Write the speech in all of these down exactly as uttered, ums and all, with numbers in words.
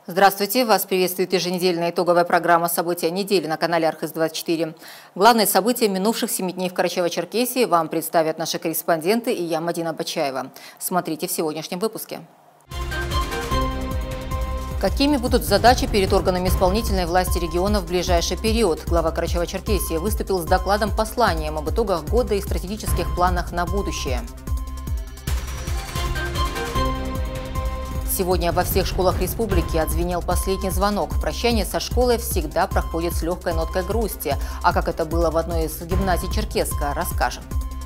Здравствуйте! Вас приветствует еженедельная итоговая программа «События недели» на канале Архыз двадцать четыре. Главные события минувших семи дней в Карачаево-Черкесии вам представят наши корреспонденты и я, Мадина Бачаева. Смотрите в сегодняшнем выпуске. Какими будут задачи перед органами исполнительной власти региона в ближайший период? Глава Карачаево-Черкесии выступил с докладом-посланием об итогах года и стратегических планах на будущее. Сегодня во всех школах республики отзвенел последний звонок. Прощание со школой всегда проходит с легкой ноткой грусти. А как это было в одной из гимназий Черкесска, расскажем.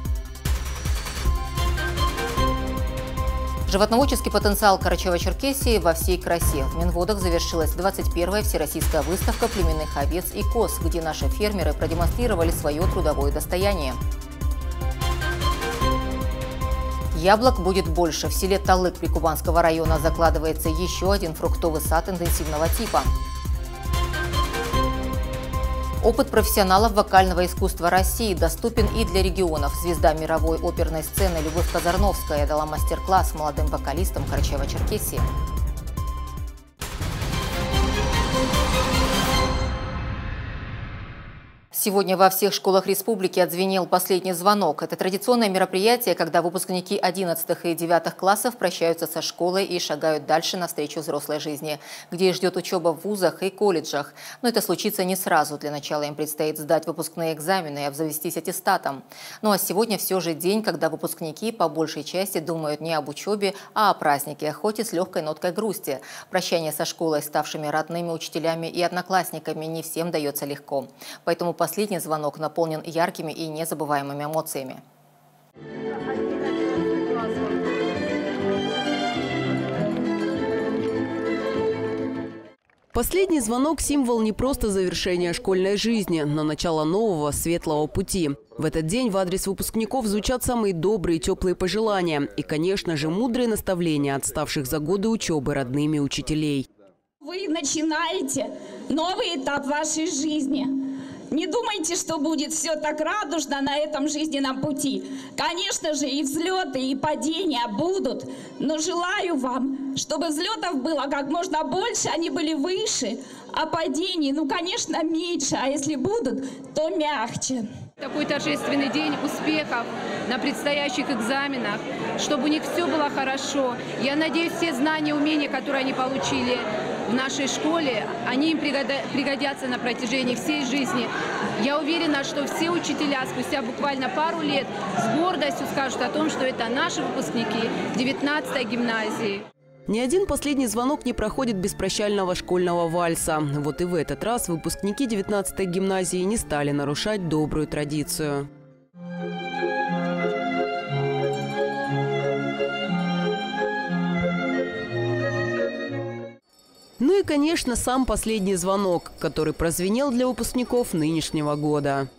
Животноводческий потенциал Карачаево-Черкесии во всей красе. В Минводах завершилась двадцать первая всероссийская выставка племенных овец и коз, где наши фермеры продемонстрировали свое трудовое достояние. Яблок будет больше. В селе Талык Прикубанского района закладывается еще один фруктовый сад интенсивного типа. Опыт профессионалов вокального искусства России доступен и для регионов. Звезда мировой оперной сцены Любовь Казарновская дала мастер-класс молодым вокалистам Карачаево-Черкесии. Сегодня во всех школах республики отзвенел последний звонок. Это традиционное мероприятие, когда выпускники одиннадцатых и девятых классов прощаются со школой и шагают дальше навстречу взрослой жизни, где их ждет учеба в вузах и колледжах. Но это случится не сразу. Для начала им предстоит сдать выпускные экзамены и обзавестись аттестатом. Ну а сегодня все же день, когда выпускники по большей части думают не об учебе, а о празднике, хоть и с легкой ноткой грусти. Прощание со школой, ставшими родными учителями и одноклассниками, не всем дается легко. Поэтому последний звонок наполнен яркими и незабываемыми эмоциями. Последний звонок – символ не просто завершения школьной жизни, но начала нового, светлого пути. В этот день в адрес выпускников звучат самые добрые и теплые пожелания. И, конечно же, мудрые наставления от ставших за годы учебы родными учителей. Вы начинаете новый этап вашей жизни. Не думайте, что будет все так радужно на этом жизненном пути. Конечно же, и взлеты, и падения будут. Но желаю вам, чтобы взлетов было как можно больше, они были выше, а падений, ну, конечно, меньше. А если будут, то мягче. Такой торжественный день успехов на предстоящих экзаменах, чтобы у них все было хорошо. Я надеюсь, все знания, умения, которые они получили в нашей школе, они им пригодятся на протяжении всей жизни. Я уверена, что все учителя спустя буквально пару лет с гордостью скажут о том, что это наши выпускники девятнадцатой гимназии. Ни один последний звонок не проходит без прощального школьного вальса. Вот и в этот раз выпускники девятнадцатой гимназии не стали нарушать добрую традицию. Ну и, конечно, сам последний звонок, который прозвенел для выпускников нынешнего года.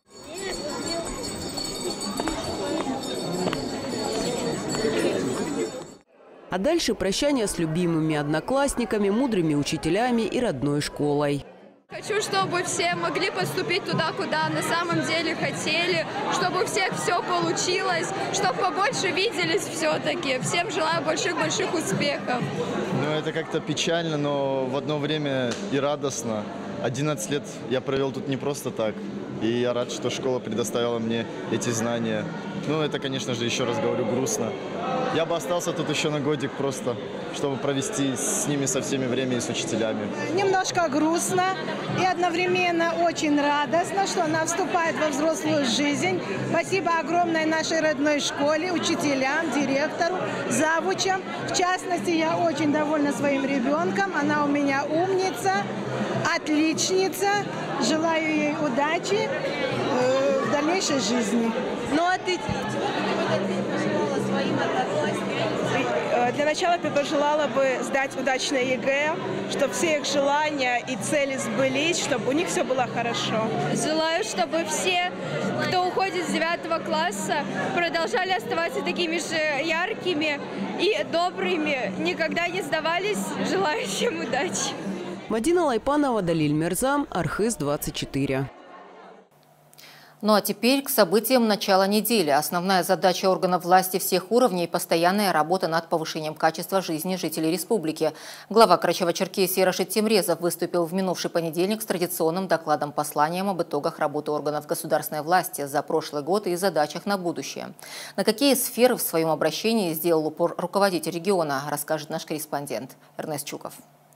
А дальше прощание с любимыми одноклассниками, мудрыми учителями и родной школой. Хочу, чтобы все могли поступить туда, куда на самом деле хотели, чтобы у всех все получилось, чтобы побольше виделись все-таки. Всем желаю больших-больших успехов. Ну, это как-то печально, но в одно время и радостно. одиннадцать лет я провел тут не просто так. И я рад, что школа предоставила мне эти знания. Ну, это, конечно же, еще раз говорю, грустно. Я бы остался тут еще на годик просто, чтобы провести с ними со всеми время и с учителями. Немножко грустно и одновременно очень радостно, что она вступает во взрослую жизнь. Спасибо огромное нашей родной школе, учителям, директору, завучам. В частности, я очень довольна своим ребенком. Она у меня умница, отличница. Желаю ей удачи э, в дальнейшей жизни. Ну а ты своим одноклассникам? Для начала я пожелала бы сдать удачное ЕГЭ, чтобы все их желания и цели сбылись, чтобы у них все было хорошо. Желаю, чтобы все, кто уходит с девятого класса, продолжали оставаться такими же яркими и добрыми, никогда не сдавались. Желаю всем удачи. Мадина Лайпанова, Далиль Мирзам, Архыз двадцать четыре. Ну а теперь к событиям начала недели. Основная задача органов власти всех уровней – постоянная работа над повышением качества жизни жителей республики. Глава Карачаево-Черкесии Рашид Темрезов выступил в минувший понедельник с традиционным докладом-посланием об итогах работы органов государственной власти за прошлый год и задачах на будущее. На какие сферы в своем обращении сделал упор руководитель региона, расскажет наш корреспондент Эрнест Чуков.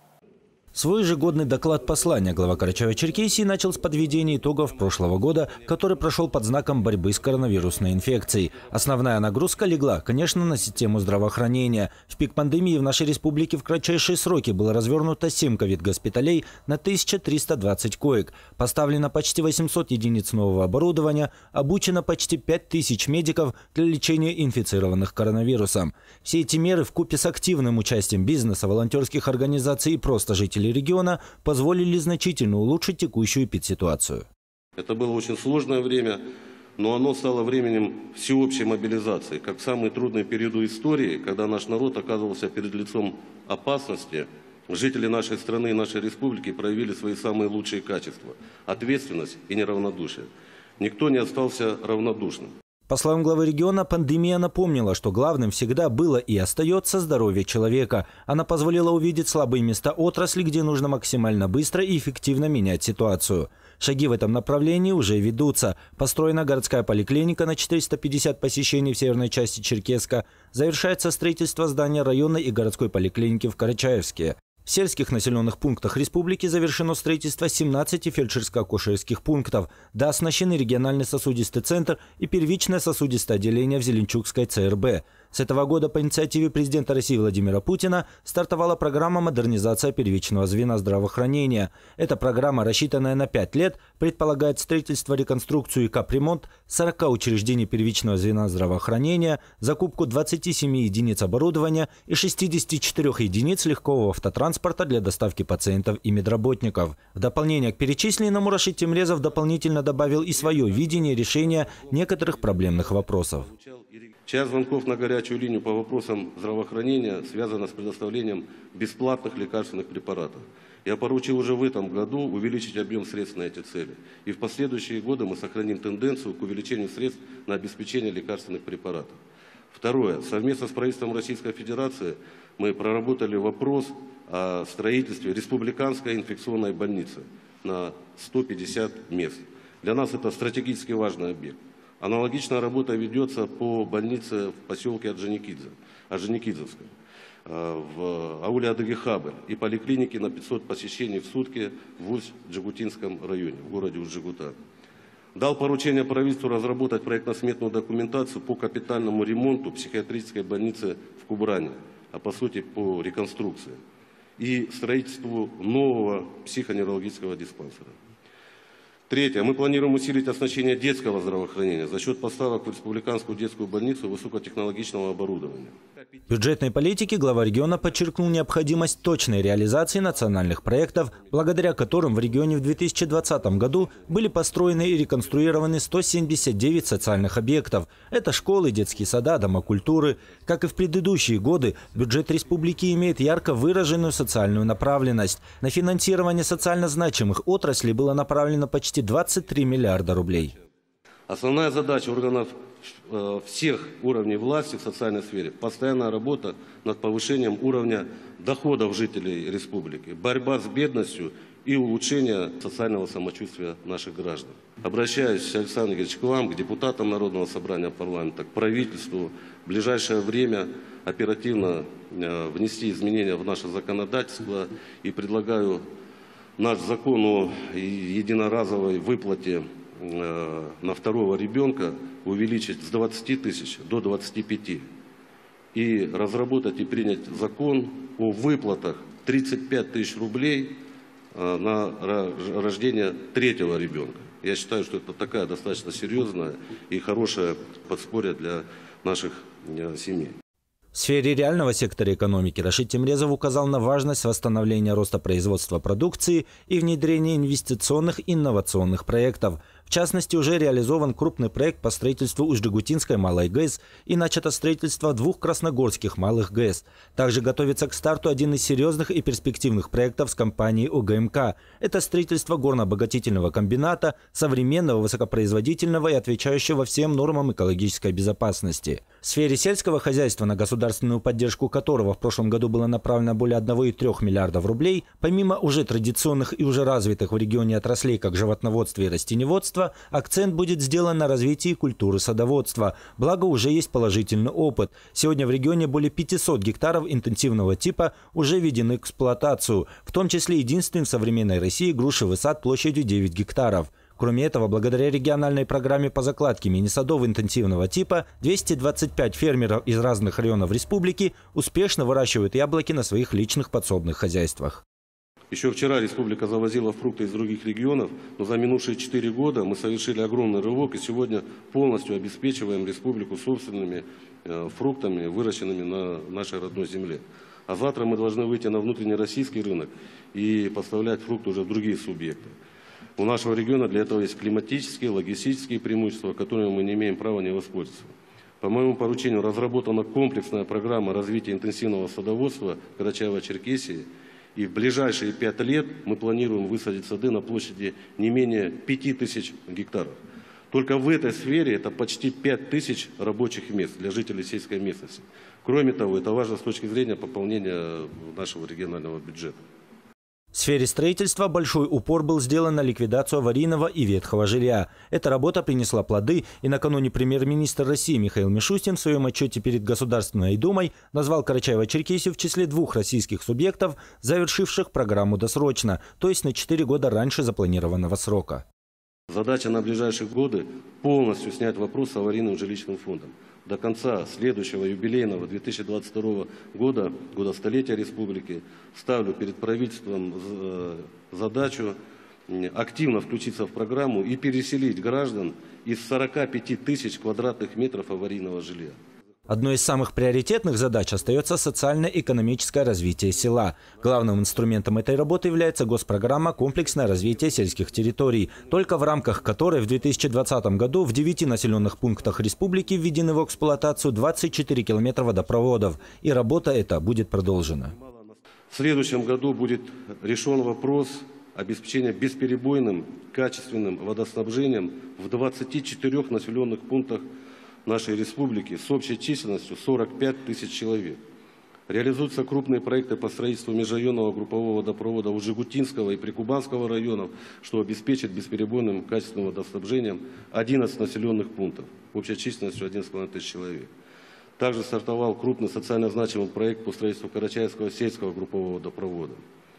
Свой ежегодный доклад послания глава Карачаево-Черкесии начал с подведения итогов прошлого года, который прошел под знаком борьбы с коронавирусной инфекцией. Основная нагрузка легла, конечно, на систему здравоохранения. В пик пандемии в нашей республике в кратчайшие сроки было развернуто семь ковид-госпиталей на тысячу триста двадцать коек. Поставлено почти восемьсот единиц нового оборудования, обучено почти пять тысяч медиков для лечения инфицированных коронавирусом. Все эти меры вкупе с активным участием бизнеса, волонтерских организаций и просто жителей региона позволили значительно улучшить текущую эпидситуацию. Это было очень сложное время, но оно стало временем всеобщей мобилизации. Как в самые трудные периоды истории, когда наш народ оказывался перед лицом опасности, жители нашей страны и нашей республики проявили свои самые лучшие качества – ответственность и неравнодушие. Никто не остался равнодушным. По словам главы региона, пандемия напомнила, что главным всегда было и остается здоровье человека. Она позволила увидеть слабые места отрасли, где нужно максимально быстро и эффективно менять ситуацию. Шаги в этом направлении уже ведутся. Построена городская поликлиника на четыреста пятьдесят посещений в северной части Черкесска. Завершается строительство здания районной и городской поликлиники в Карачаевске. В сельских населенных пунктах республики завершено строительство семнадцати фельдшерско-акушерских пунктов. Да, оснащены региональный сосудистый центр и первичное сосудистое отделение в Зеленчукской ЦРБ. С этого года по инициативе президента России Владимира Путина стартовала программа модернизации первичного звена здравоохранения. Эта программа, рассчитанная на пять лет, предполагает строительство, реконструкцию и капремонт сорока учреждений первичного звена здравоохранения, закупку двадцати семи единиц оборудования и шестидесяти четырёх единиц легкового автотранспорта для доставки пациентов и медработников. В дополнение к перечисленному Рашид Темрезов дополнительно добавил и свое видение решения некоторых проблемных вопросов. Часть звонков на горячую линию по вопросам здравоохранения связана с предоставлением бесплатных лекарственных препаратов. Я поручил уже в этом году увеличить объем средств на эти цели. И в последующие годы мы сохраним тенденцию к увеличению средств на обеспечение лекарственных препаратов. Второе. Совместно с правительством Российской Федерации мы проработали вопрос о строительстве республиканской инфекционной больницы на сто пятьдесят мест. Для нас это стратегически важный объект. Аналогичная работа ведется по больнице в поселке Орджоникидзе, Орджоникидзевской, в ауле Адыгихабы и поликлинике на пятьсот посещений в сутки в Усть-Джигутинском районе, в городе Усть-Джигута. Дал поручение правительству разработать проектно-сметную документацию по капитальному ремонту психиатрической больницы в Кубране, а по сути по реконструкции, и строительству нового психоневрологического диспансера. Третье. Мы планируем усилить оснащение детского здравоохранения за счет поставок в республиканскую детскую больницу высокотехнологичного оборудования. В бюджетной политике глава региона подчеркнул необходимость точной реализации национальных проектов, благодаря которым в регионе в две тысячи двадцатом году были построены и реконструированы сто семьдесят девять социальных объектов. Это школы, детские сада, дома культуры. Как и в предыдущие годы, бюджет республики имеет ярко выраженную социальную направленность. На финансирование социально значимых отраслей было направлено почти двадцать три миллиарда рублей. Основная задача органов э, всех уровней власти в социальной сфере – постоянная работа над повышением уровня доходов жителей республики, борьба с бедностью и улучшение социального самочувствия наших граждан. Обращаюсь, Александр Игоревич, к вам, к депутатам Народного собрания парламента, к правительству. В ближайшее время оперативно э, внести изменения в наше законодательство и предлагаю наш закон о единоразовой выплате на второго ребенка увеличить с двадцати тысяч до двадцати пяти. И разработать и принять закон о выплатах тридцать пять тысяч рублей на рождение третьего ребенка. Я считаю, что это такая достаточно серьезная и хорошая подспорье для наших семей. В сфере реального сектора экономики Рашид Темрезов указал на важность восстановления роста производства продукции и внедрения инвестиционных инновационных проектов. В В частности, уже реализован крупный проект по строительству Ужгутинской малой ГЭС и начато строительство двух красногорских малых ГЭС. Также готовится к старту один из серьезных и перспективных проектов с компанией ОГМК. Это строительство горно-обогатительного комбината, современного, высокопроизводительного и отвечающего всем нормам экологической безопасности. В сфере сельского хозяйства, на государственную поддержку которого в прошлом году было направлено более одного и трёх миллиардов рублей, помимо уже традиционных и уже развитых в регионе отраслей, как животноводство и растениеводство, акцент будет сделан на развитии культуры садоводства. Благо, уже есть положительный опыт. Сегодня в регионе более пятисот гектаров интенсивного типа уже введены в эксплуатацию, в том числе единственный в современной России грушевый сад площадью девять гектаров. Кроме этого, благодаря региональной программе по закладке мини-садов интенсивного типа, двести двадцать пять фермеров из разных районов республики успешно выращивают яблоки на своих личных подсобных хозяйствах. Еще вчера республика завозила фрукты из других регионов, но за минувшие четыре года мы совершили огромный рывок и сегодня полностью обеспечиваем республику собственными э, фруктами, выращенными на нашей родной земле. А завтра мы должны выйти на внутренний российский рынок и поставлять фрукты уже в другие субъекты. У нашего региона для этого есть климатические, логистические преимущества, которыми мы не имеем права не воспользоваться. По моему поручению разработана комплексная программа развития интенсивного садоводства в Карачаево-Черкесии. И в ближайшие пять лет мы планируем высадить сады на площади не менее пяти тысяч гектаров. Только в этой сфере это почти пять тысяч рабочих мест для жителей сельской местности. Кроме того, это важно с точки зрения пополнения нашего регионального бюджета. В сфере строительства большой упор был сделан на ликвидацию аварийного и ветхого жилья. Эта работа принесла плоды, и накануне премьер-министр России Михаил Мишустин в своем отчете перед Государственной Думой назвал Карачаево-Черкесию в числе двух российских субъектов, завершивших программу досрочно, то есть на четыре года раньше запланированного срока. Задача на ближайшие годы – полностью снять вопрос с аварийным жилищным фондом. До конца следующего юбилейного две тысячи двадцать второго года, года столетия республики, ставлю перед правительством задачу активно включиться в программу и переселить граждан из сорока пяти тысяч квадратных метров аварийного жилья. Одной из самых приоритетных задач остается социально-экономическое развитие села. Главным инструментом этой работы является госпрограмма «Комплексное развитие сельских территорий», только в рамках которой в две тысячи двадцатом году в девяти населенных пунктах республики введены в эксплуатацию двадцать четыре километра водопроводов. И работа эта будет продолжена. В следующем году будет решен вопрос обеспечения бесперебойным, качественным водоснабжением в двадцати четырёх населенных пунктах нашей республики с общей численностью сорок пять тысяч человек. Реализуются крупные проекты по строительству межрайонного группового водопровода Ужгутинского и Прикубанского районов, что обеспечит бесперебойным качественным водоснабжением одиннадцать населенных пунктов, общей численностью одиннадцать с половиной тысяч человек. Также стартовал крупный социально значимый проект по строительству Карачаевского сельского группового водопровода,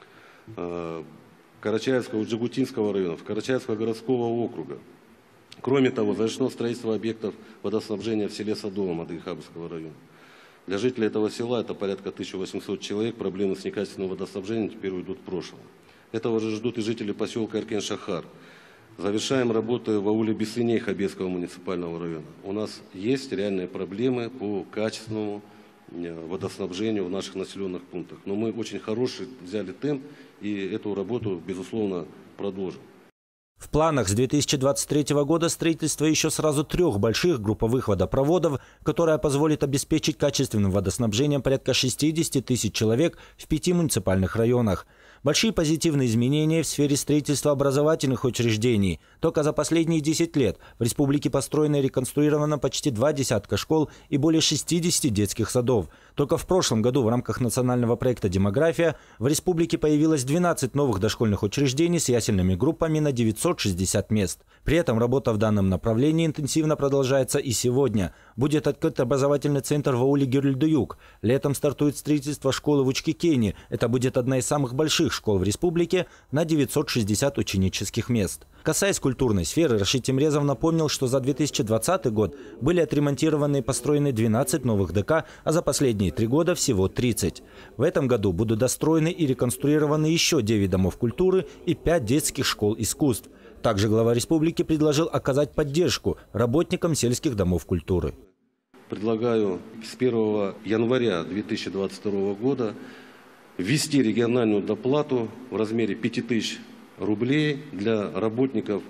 Карачаевского Ужгутинского районов, Карачаевского городского округа. Кроме того, завершено строительство объектов водоснабжения в селе Садовом Адыгейхабского района. Для жителей этого села, это порядка тысячи восьмисот человек, проблемы с некачественным водоснабжением теперь уйдут в прошлое. Этого же ждут и жители поселка Эркен-Шахар. Завершаем работы в ауле Бессыней Хабецкого муниципального района. У нас есть реальные проблемы по качественному водоснабжению в наших населенных пунктах. Но мы очень хороший взяли темп и эту работу, безусловно, продолжим. В планах с две тысячи двадцать третьего года строительство еще сразу трех больших групповых водопроводов, которое позволит обеспечить качественным водоснабжением порядка шестидесяти тысяч человек в пяти муниципальных районах. Большие позитивные изменения в сфере строительства образовательных учреждений. Только за последние десять лет в республике построено и реконструировано почти два десятка школ и более шестидесяти детских садов. Только в прошлом году в рамках национального проекта «Демография» в республике появилось двенадцать новых дошкольных учреждений с ясельными группами на девятьсот шестьдесят мест. При этом работа в данном направлении интенсивно продолжается и сегодня. Будет открыт образовательный центр в ауле Гюрльдуюк. Летом стартует строительство школы в Учкикене. Это будет одна из самых больших школ в республике на девятьсот шестьдесят ученических мест. Касаясь культурной сферы, Рашид Тимрезов напомнил, что за две тысячи двадцатый год были отремонтированы и построены двенадцать новых ДК, а за последние три года всего тридцать. В этом году будут достроены и реконструированы еще девять домов культуры и пять детских школ искусств. Также глава республики предложил оказать поддержку работникам сельских домов культуры. Предлагаю с первого января две тысячи двадцать второго года ввести региональную доплату в размере пяти тысяч рублей для работников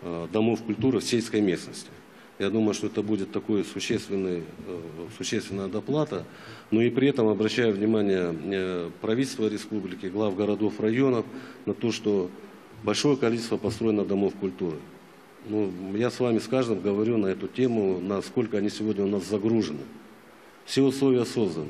домов культуры в сельской местности. Я думаю, что это будет такой существенный, существенная доплата, но и при этом обращаю внимание правительства республики, глав городов, районов на то, что большое количество построено домов культуры. Ну, я с вами с каждым говорю на эту тему, насколько они сегодня у нас загружены. Все условия созданы.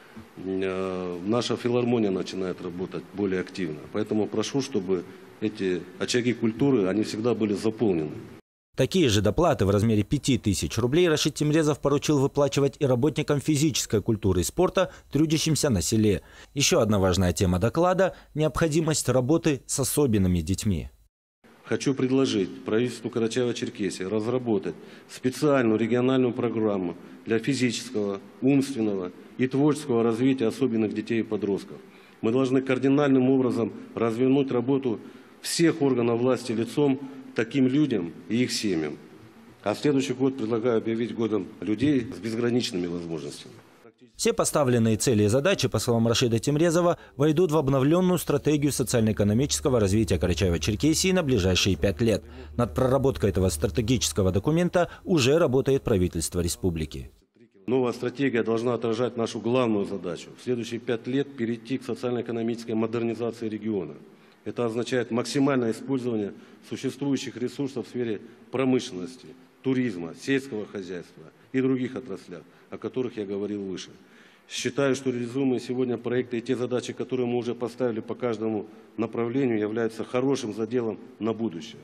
Наша филармония начинает работать более активно. Поэтому прошу, чтобы эти очаги культуры, они всегда были заполнены. Такие же доплаты в размере пяти тысяч рублей Рашид Тимрезов поручил выплачивать и работникам физической культуры и спорта, трудящимся на селе. Еще одна важная тема доклада – необходимость работы с особенными детьми. Хочу предложить правительству Карачаево-Черкесии разработать специальную региональную программу для физического, умственного и творческого развития особенных детей и подростков. Мы должны кардинальным образом развернуть работу всех органов власти лицом таким людям и их семьям. А в следующий год предлагаю объявить годом людей с безграничными возможностями. Все поставленные цели и задачи, по словам Рашида Тимрезова, войдут в обновленную стратегию социально-экономического развития Карачаево-Черкесии на ближайшие пять лет. Над проработкой этого стратегического документа уже работает правительство республики. Новая стратегия должна отражать нашу главную задачу – в следующие пять лет перейти к социально-экономической модернизации региона. Это означает максимальное использование существующих ресурсов в сфере промышленности, туризма, сельского хозяйства и других отраслях, о которых я говорил выше. Считаю, что реализуемые сегодня проекты и те задачи, которые мы уже поставили по каждому направлению, являются хорошим заделом на будущее.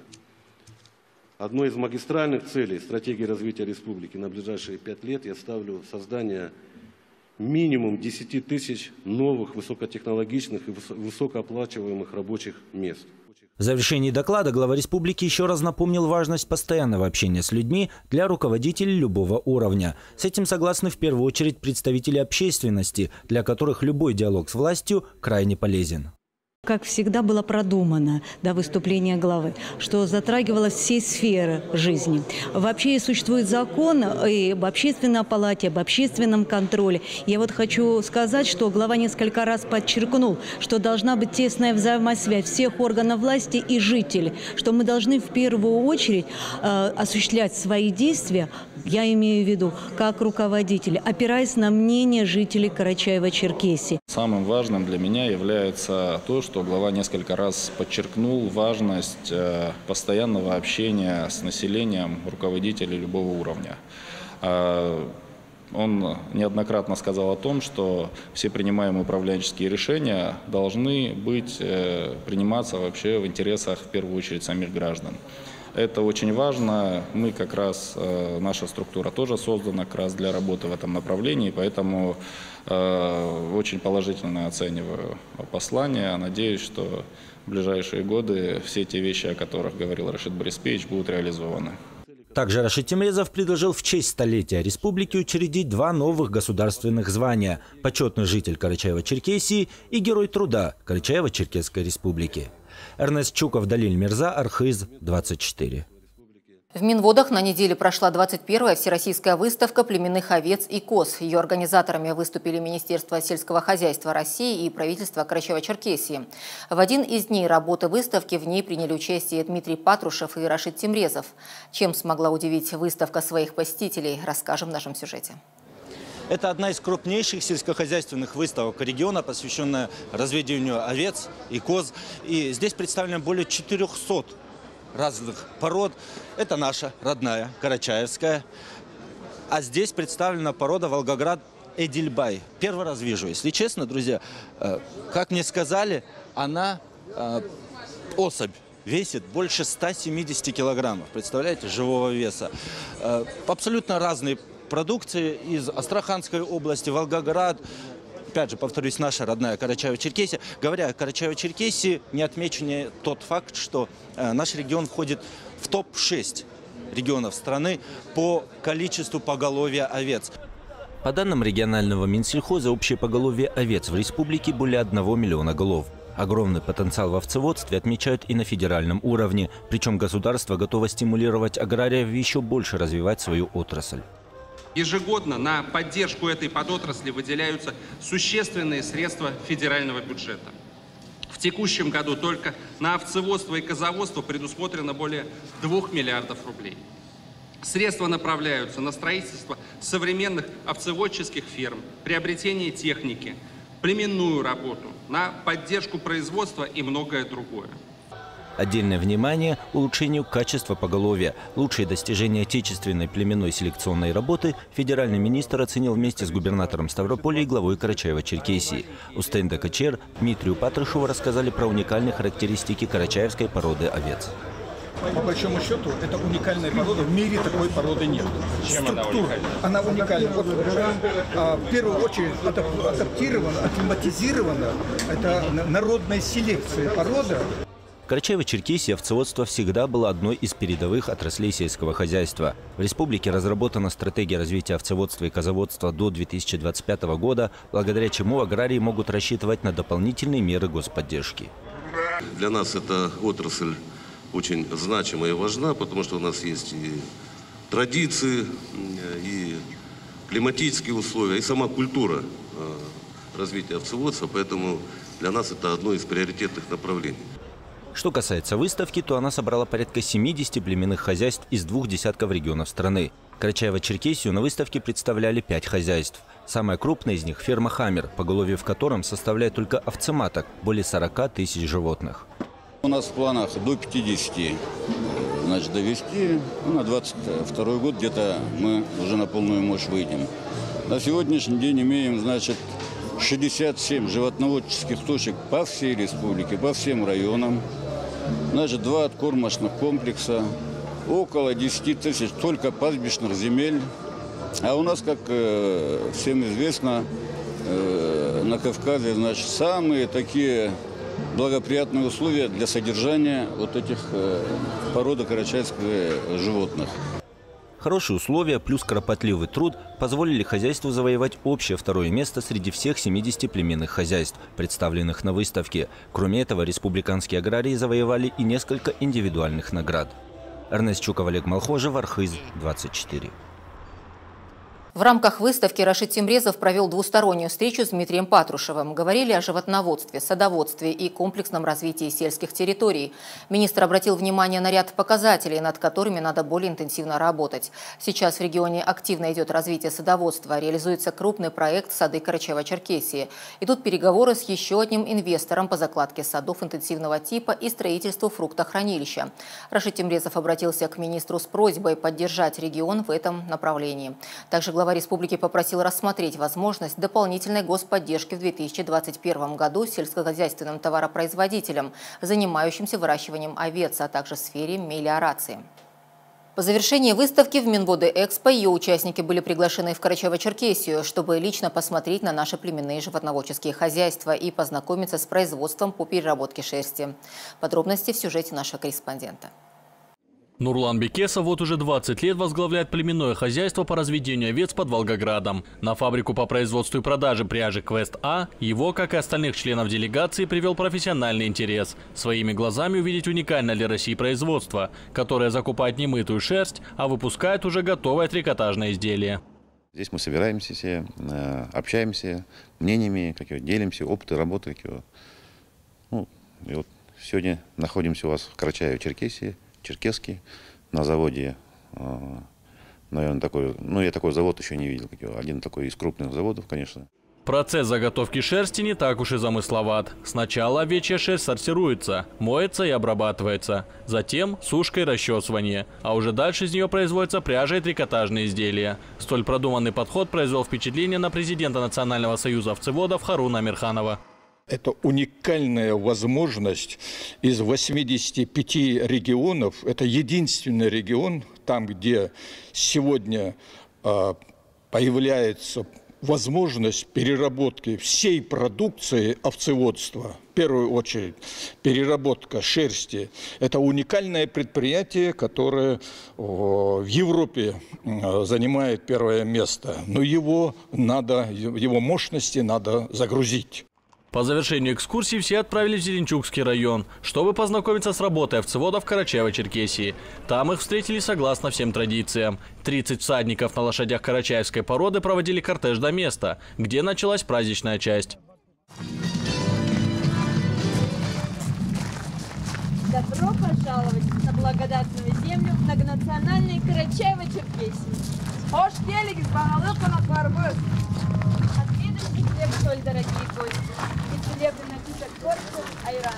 Одной из магистральных целей стратегии развития республики на ближайшие пять лет я ставлю создание минимум десяти тысяч новых высокотехнологичных и высокооплачиваемых рабочих мест. В завершении доклада глава республики еще раз напомнил важность постоянного общения с людьми для руководителей любого уровня. С этим согласны в первую очередь представители общественности, для которых любой диалог с властью крайне полезен. Как всегда было продумано до выступления главы, что затрагивалось все сферы жизни. Вообще существует закон и об общественной палате, об общественном контроле. Я вот хочу сказать, что глава несколько раз подчеркнул, что должна быть тесная взаимосвязь всех органов власти и жителей, что мы должны в первую очередь э, осуществлять свои действия, я имею в виду, как руководители, опираясь на мнение жителей Карачаево-Черкесии. Самым важным для меня является то, что глава несколько раз подчеркнул важность постоянного общения с населением руководителей любого уровня. Он неоднократно сказал о том, что все принимаемые управленческие решения должны быть, приниматься вообще в интересах, в первую очередь, самих граждан. Это очень важно. Мы как раз, наша структура тоже создана как раз для работы в этом направлении, поэтому э, очень положительно оцениваю послание. Надеюсь, что в ближайшие годы все те вещи, о которых говорил Рашид Бориспеевич, будут реализованы. Также Рашид Тимрезов предложил в честь столетия республики учредить два новых государственных звания – почетный житель Карачаево-Черкесии и герой труда Карачаево-Черкесской республики. Эрнест Чуков, Далиль Мирза, Архыз, двадцать четыре. В Минводах на неделе прошла двадцать первая всероссийская выставка племенных овец и коз. Ее организаторами выступили Министерство сельского хозяйства России и правительство Карачаево-Черкесии. В один из дней работы выставки в ней приняли участие Дмитрий Патрушев и Рашид Тимрезов. Чем смогла удивить выставка своих посетителей, расскажем в нашем сюжете. Это одна из крупнейших сельскохозяйственных выставок региона, посвященная разведению овец и коз. И здесь представлено более четырёхсот разных пород. Это наша родная, карачаевская. А здесь представлена порода Волгоград-Эдельбай. Первый раз вижу, если честно, друзья. Как мне сказали, она особь. Весит больше ста семидесяти килограммов. Представляете, живого веса. Абсолютно разные продукции из Астраханской области, Волгоград. Опять же, повторюсь, наша родная Карачаево-Черкесия. Говоря о Карачаево-Черкесии, не отмечен тот факт, что э, наш регион входит в топ шесть регионов страны по количеству поголовья овец. По данным регионального Минсельхоза, общее поголовье овец в республике более одного миллиона голов. Огромный потенциал в овцеводстве отмечают и на федеральном уровне. Причем государство готово стимулировать аграриев еще больше развивать свою отрасль. Ежегодно на поддержку этой подотрасли выделяются существенные средства федерального бюджета. В текущем году только на овцеводство и козоводство предусмотрено более двух миллиардов рублей. Средства направляются на строительство современных овцеводческих ферм, приобретение техники, племенную работу, на поддержку производства и многое другое. Отдельное внимание – улучшению качества поголовья. Лучшие достижения отечественной племенной селекционной работы федеральный министр оценил вместе с губернатором Ставрополя и главой Карачаева-Черкесии. Устен Дакачер Дмитрию Патрушеву рассказали про уникальные характеристики карачаевской породы овец. По большому счету, это уникальная порода. В мире такой породы нет. Чем она уникальна? Она уникальна. Вот, а, в первую очередь адаптирована, акклиматизирована. Это народная селекция породы. В Карачаево-Черкесии овцеводство всегда было одной из передовых отраслей сельского хозяйства. В республике разработана стратегия развития овцеводства и козоводства до две тысячи двадцать пятого года, благодаря чему аграрии могут рассчитывать на дополнительные меры господдержки. Для нас эта отрасль очень значима и важна, потому что у нас есть и традиции, и климатические условия, и сама культура развития овцеводства, поэтому для нас это одно из приоритетных направлений. Что касается выставки, то она собрала порядка семидесяти племенных хозяйств из двух десятков регионов страны. Карачаево-Черкесию на выставке представляли пять хозяйств. Самая крупная из них – ферма «Хаммер», поголовье в котором составляет только овцематок – более сорока тысяч животных. У нас в планах до пятидесяти, значит, довести. На двадцать второй год где-то мы уже на полную мощь выйдем. На сегодняшний день имеем, значит, шестьдесят семь животноводческих точек по всей республике, по всем районам. Значит, два откормочных комплекса, около десяти тысяч только пастбищных земель. А у нас, как э, всем известно, э, на Кавказе, значит, самые такие благоприятные условия для содержания вот этих э, породы карачаевских животных. Хорошие условия плюс кропотливый труд позволили хозяйству завоевать общее второе место среди всех семидесяти племенных хозяйств, представленных на выставке. Кроме этого, республиканские аграрии завоевали и несколько индивидуальных наград. Эрнест Чуков, Олег Малхожев, Архыз, двадцать четыре. В рамках выставки Рашид Тимрезов провел двустороннюю встречу с Дмитрием Патрушевым. Говорили о животноводстве, садоводстве и комплексном развитии сельских территорий. Министр обратил внимание на ряд показателей, над которыми надо более интенсивно работать. Сейчас в регионе активно идет развитие садоводства. Реализуется крупный проект «Сады Карачаева-Черкесии». Идут переговоры с еще одним инвестором по закладке садов интенсивного типа и строительству фруктохранилища. Рашид Тимрезов обратился к министру с просьбой поддержать регион в этом направлении. Также глава республики попросил рассмотреть возможность дополнительной господдержки в две тысячи двадцать первом году сельскохозяйственным товаропроизводителям, занимающимся выращиванием овец, а также в сфере мелиорации. По завершении выставки в Минводы-Экспо ее участники были приглашены в Карачаево-Черкесию, чтобы лично посмотреть на наши племенные животноводческие хозяйства и познакомиться с производством по переработке шерсти. Подробности в сюжете нашего корреспондента. Нурлан Бекесов вот уже двадцать лет возглавляет племенное хозяйство по разведению овец под Волгоградом. На фабрику по производству и продаже пряжи «Квест-А» его, как и остальных членов делегации, привел профессиональный интерес. Своими глазами увидеть уникальное для России производство, которое закупает не мытую шерсть, а выпускает уже готовое трикотажное изделие. Здесь мы собираемся все, общаемся мнениями, как его, делимся, опыты работы. Как его. Ну, и вот сегодня находимся у вас в Карачаево-Черкесии. Черкесский, на заводе, наверное, такой, ну я такой завод еще не видел, один такой из крупных заводов, конечно. Процесс заготовки шерсти не так уж и замысловат. Сначала овечья шерсть сортируется, моется и обрабатывается. Затем сушка и расчесывание. А уже дальше из нее производятся пряжа и трикотажные изделия. Столь продуманный подход произвел впечатление на президента Национального союза овцеводов Харуна Амирханова. Это уникальная возможность из восьмидесяти пяти регионов. Это единственный регион, там, где сегодня э, появляется возможность переработки всей продукции овцеводства. В первую очередь переработка шерсти. Это уникальное предприятие, которое в Европе занимает первое место. Но его надо, его мощности надо загрузить. По завершению экскурсии все отправились в Зеленчукский район, чтобы познакомиться с работой овцеводов Карачаево-Черкесии. Там их встретили согласно всем традициям. тридцать всадников на лошадях карачаевской породы проводили кортеж до места, где началась праздничная часть. Добро пожаловать на благодатную землю многонациональной Карачаево-Черкесии. Хош келик с Багалыка на Карбы. Отведайте хлеб, соль, дорогие гости. И целебный напиток горького айран.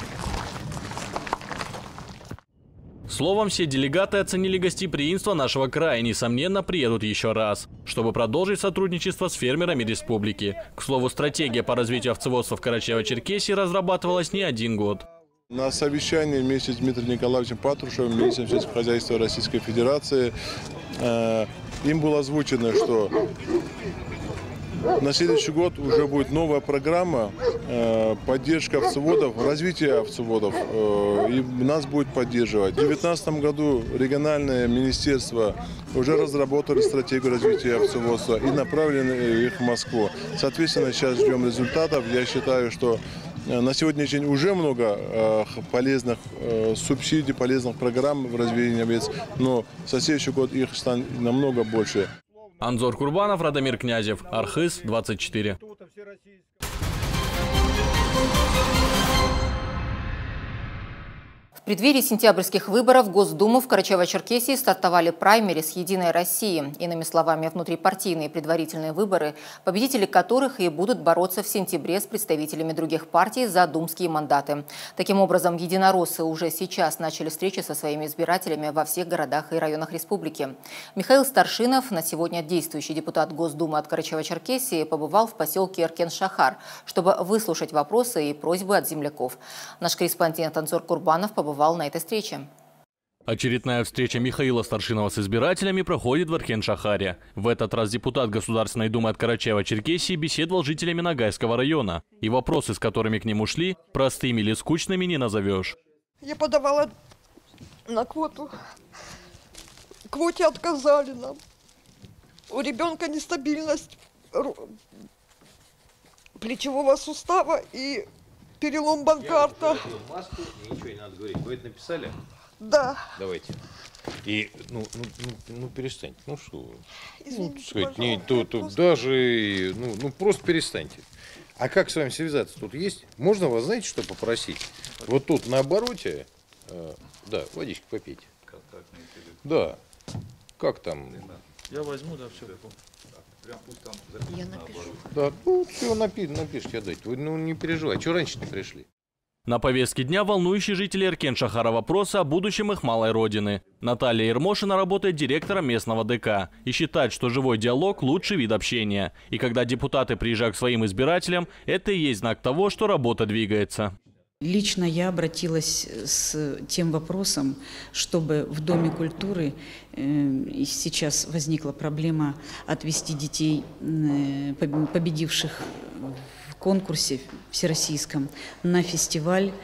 Словом, все делегаты оценили гостеприимство нашего края и, несомненно, приедут еще раз, чтобы продолжить сотрудничество с фермерами республики. К слову, стратегия по развитию овцеводства в Карачаево-Черкесии разрабатывалась не один год. На совещании вместе с Дмитрием Николаевичем Патрушевым, министром сельского хозяйства Российской Федерации, э, им было озвучено, что на следующий год уже будет новая программа э, поддержка овцеводов, развития овцеводов, э, и нас будет поддерживать. В две тысячи девятнадцатом году региональное министерство уже разработали стратегию развития овцеводства и направили их в Москву. Соответственно, сейчас ждем результатов. Я считаю, что на сегодняшний день уже много э, полезных э, субсидий, полезных программ в развитии овец, но со следующий год их станет намного больше. Анзор Курбанов, Радомир Князев, Архыз, двадцать четыре. В преддверии сентябрьских выборов в Госдуму в Карачаево-Черкесии стартовали праймерис «Единой России». Иными словами, внутрипартийные предварительные выборы, победители которых и будут бороться в сентябре с представителями других партий за думские мандаты. Таким образом, единороссы уже сейчас начали встречи со своими избирателями во всех городах и районах республики. Михаил Старшинов, на сегодня действующий депутат Госдумы от Карачаево-Черкесии, побывал в поселке Эркен-Шахар, чтобы выслушать вопросы и просьбы от земляков. Наш корреспондент Анзор Курбанов побывал на этой встрече. Очередная встреча Михаила Старшинова с избирателями проходит в Эркен-Шахаре. В этот раз депутат Государственной Думы от Карачаево-Черкесии беседовал с жителями Ногайского района. И вопросы, с которыми к нему шли, простыми или скучными не назовешь. Я подавала на квоту. Квоте отказали нам. У ребенка нестабильность плечевого сустава и перелом банкарта. Маску, ничего не надо говорить. Вы это написали? Да. Давайте. И, ну, ну, ну, ну перестаньте. Ну что? Извините, ну, сказать, не, то, то, даже, ну, ну, просто перестаньте. А как с вами связаться? Тут есть? Можно вас, знаете, что попросить? Вот тут на обороте, э, да, водички попейте. Как, как, да. Как там? Я возьму, да, все. Прям пусть там запишут. Я напишу. Да, ну все, напи, напишите, отдайте. Вы ну, не переживайте. Чего раньше не пришли? На повестке дня волнующие жители Эркен-Шахара вопросы о будущем их малой родины. Наталья Ермошина работает директором местного ДК и считает, что живой диалог – лучший вид общения. И когда депутаты приезжают к своим избирателям, это и есть знак того, что работа двигается. Лично я обратилась с тем вопросом, чтобы в Доме культуры э, сейчас возникла проблема отвести детей, э, победивших в конкурсе всероссийском, на фестиваль